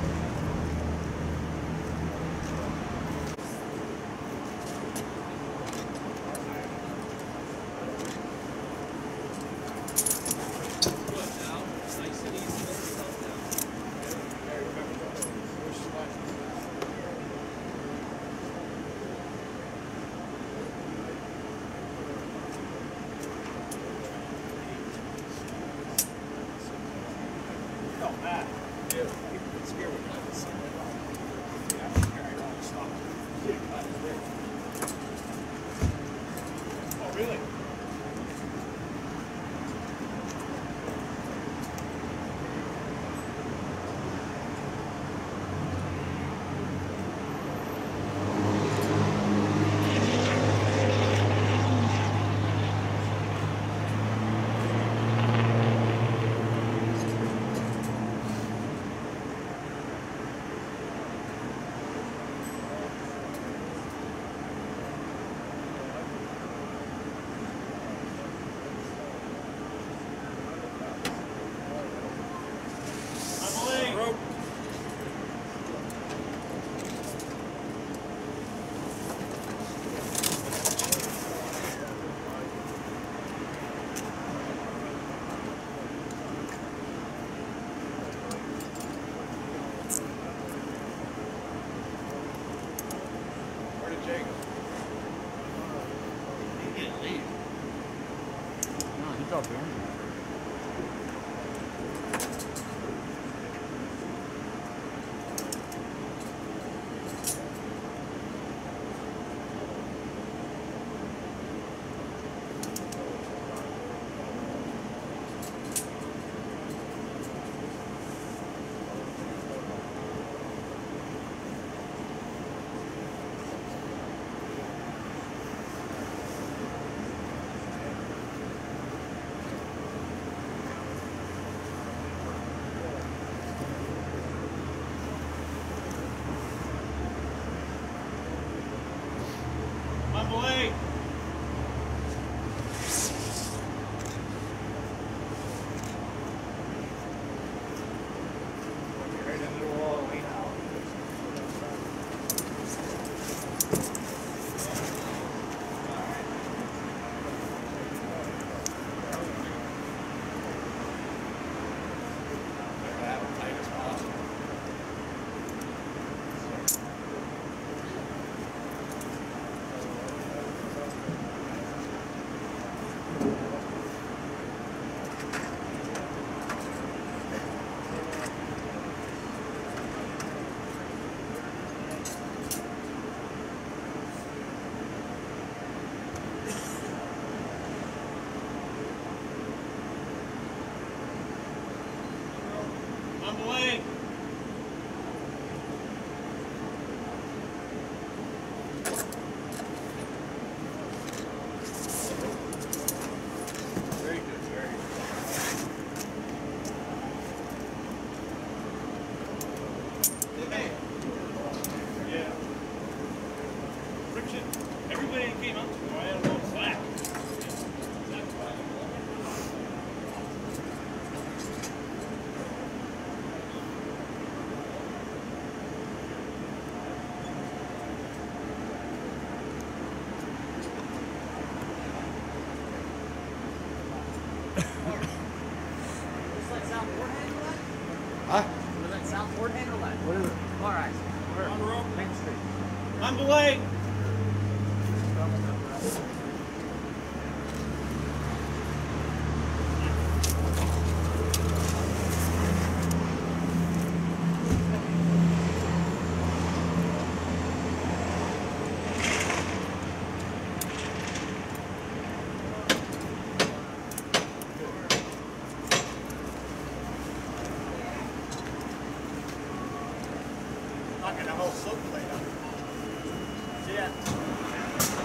Oh, really? On the way. Very good, very good. Hey. Yeah. Friction. Everybody that came up to me, I had a little slack. That's why. Huh? Was that Southport handle that? What is it? All right. We're On the road. Main Street. On the way. Knocking the whole silk plate out. See that?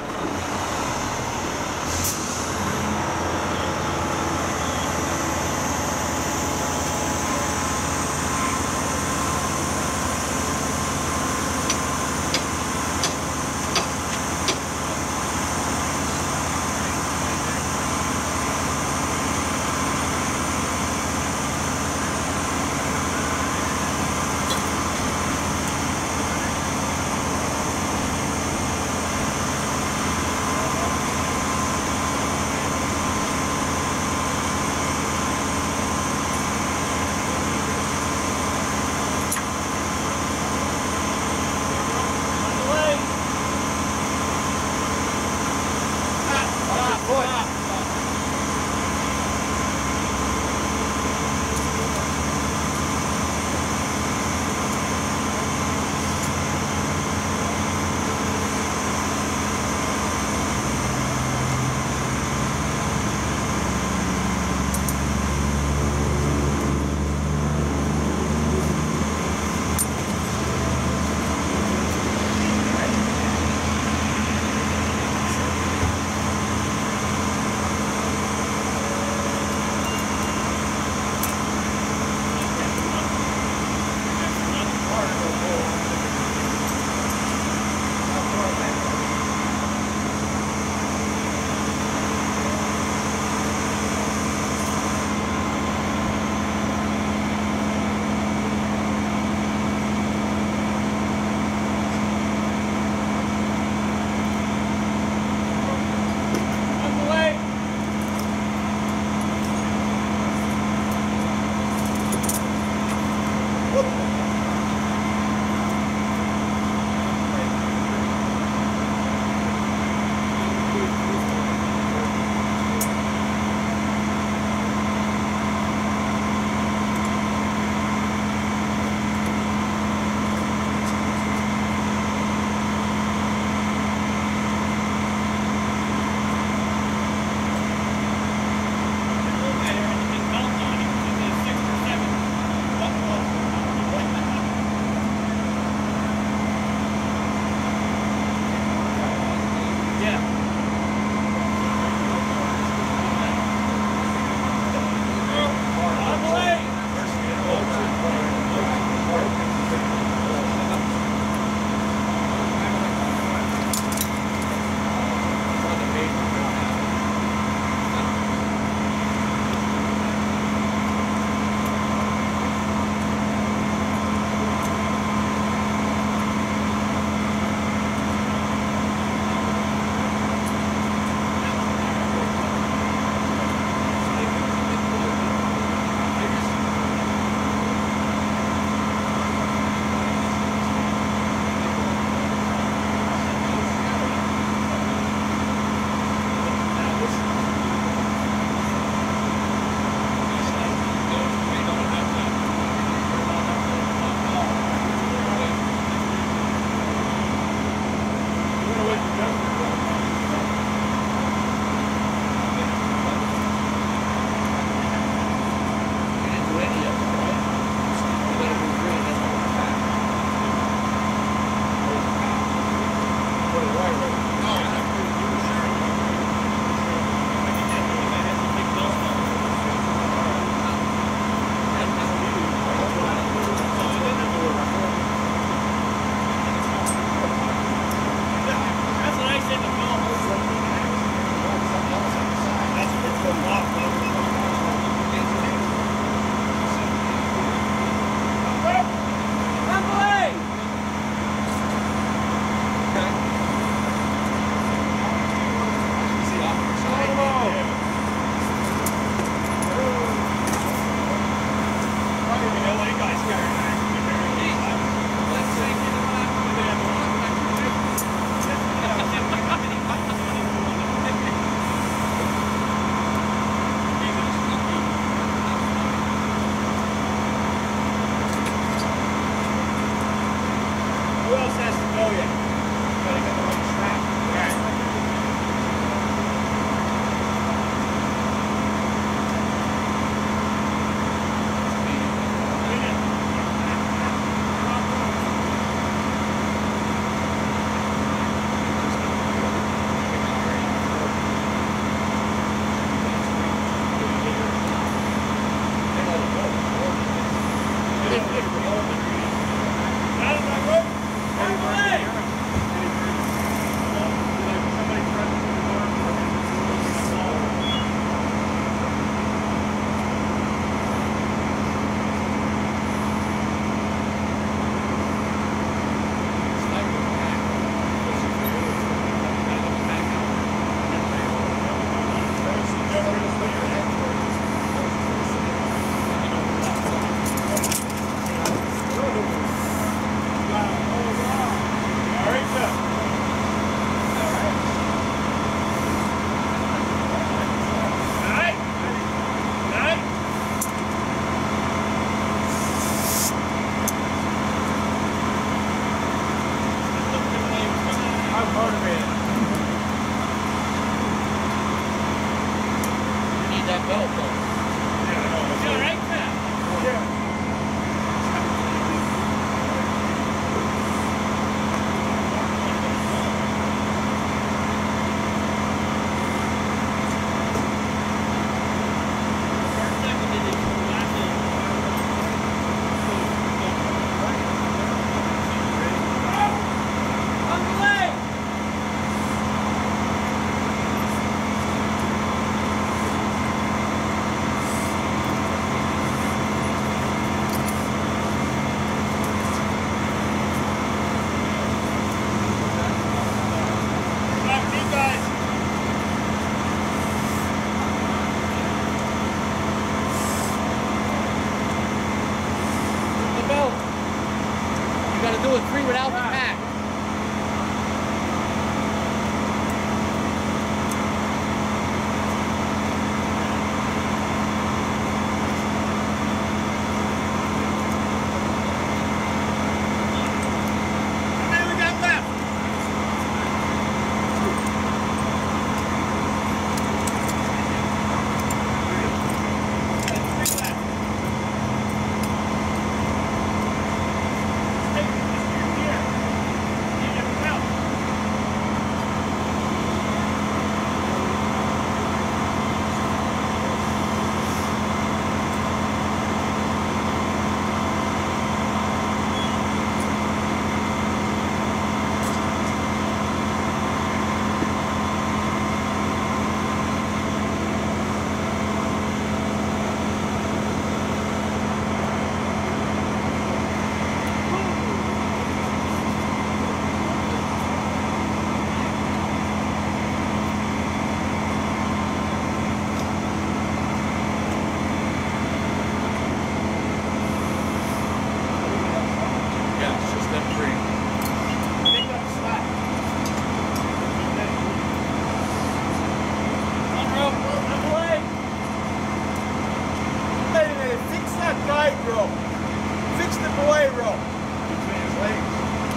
rope. Fix the belay rope between his legs.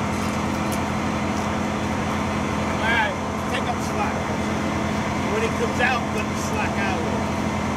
Alright, take up slack. When he comes out, let him slack out a little.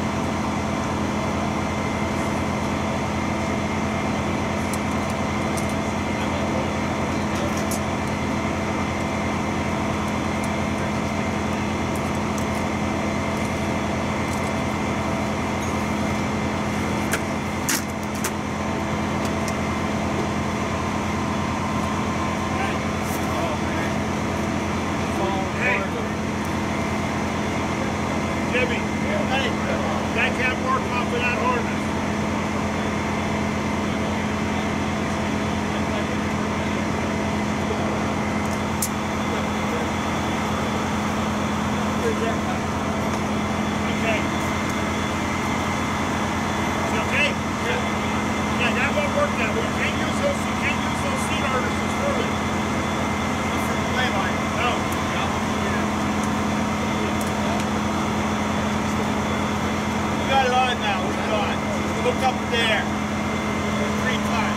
Jimmy, hey, that can't work off of that harness. Okay. Is it okay? Yeah. Yeah, that won't work that way. You can't use those, you can't use those seat harnesses for it. For the play line. No. We got it on now, it's on. Look up there. Three times.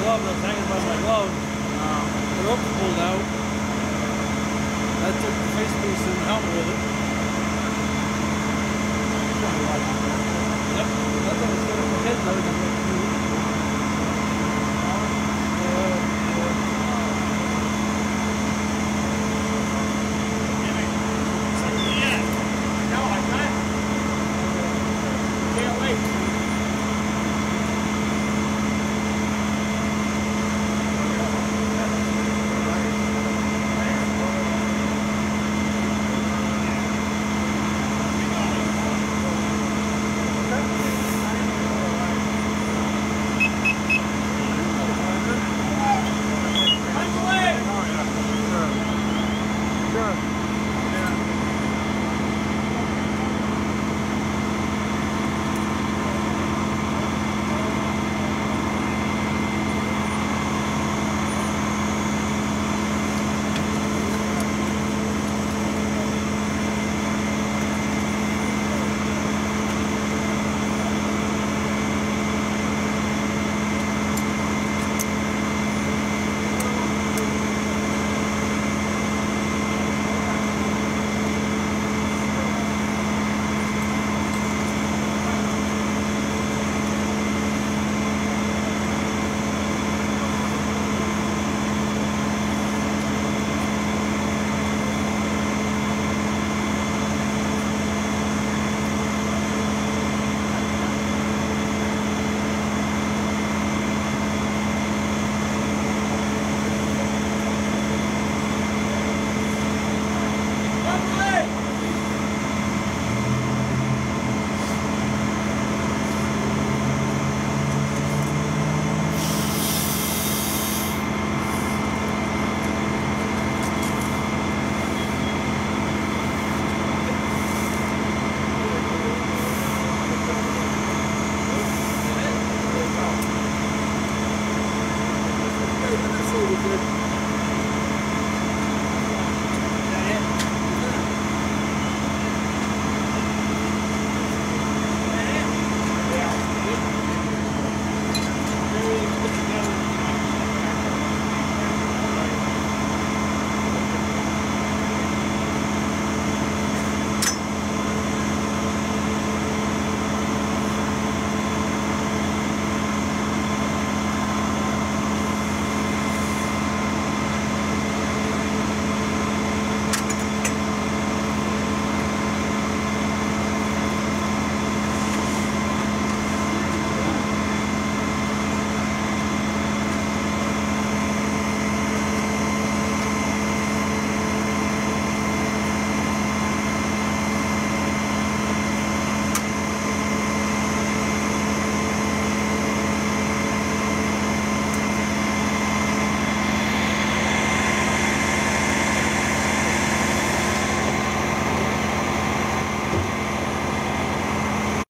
glove that was hanging by my glove. Um, the rope pulled out. I took the face piece and the helmet with it.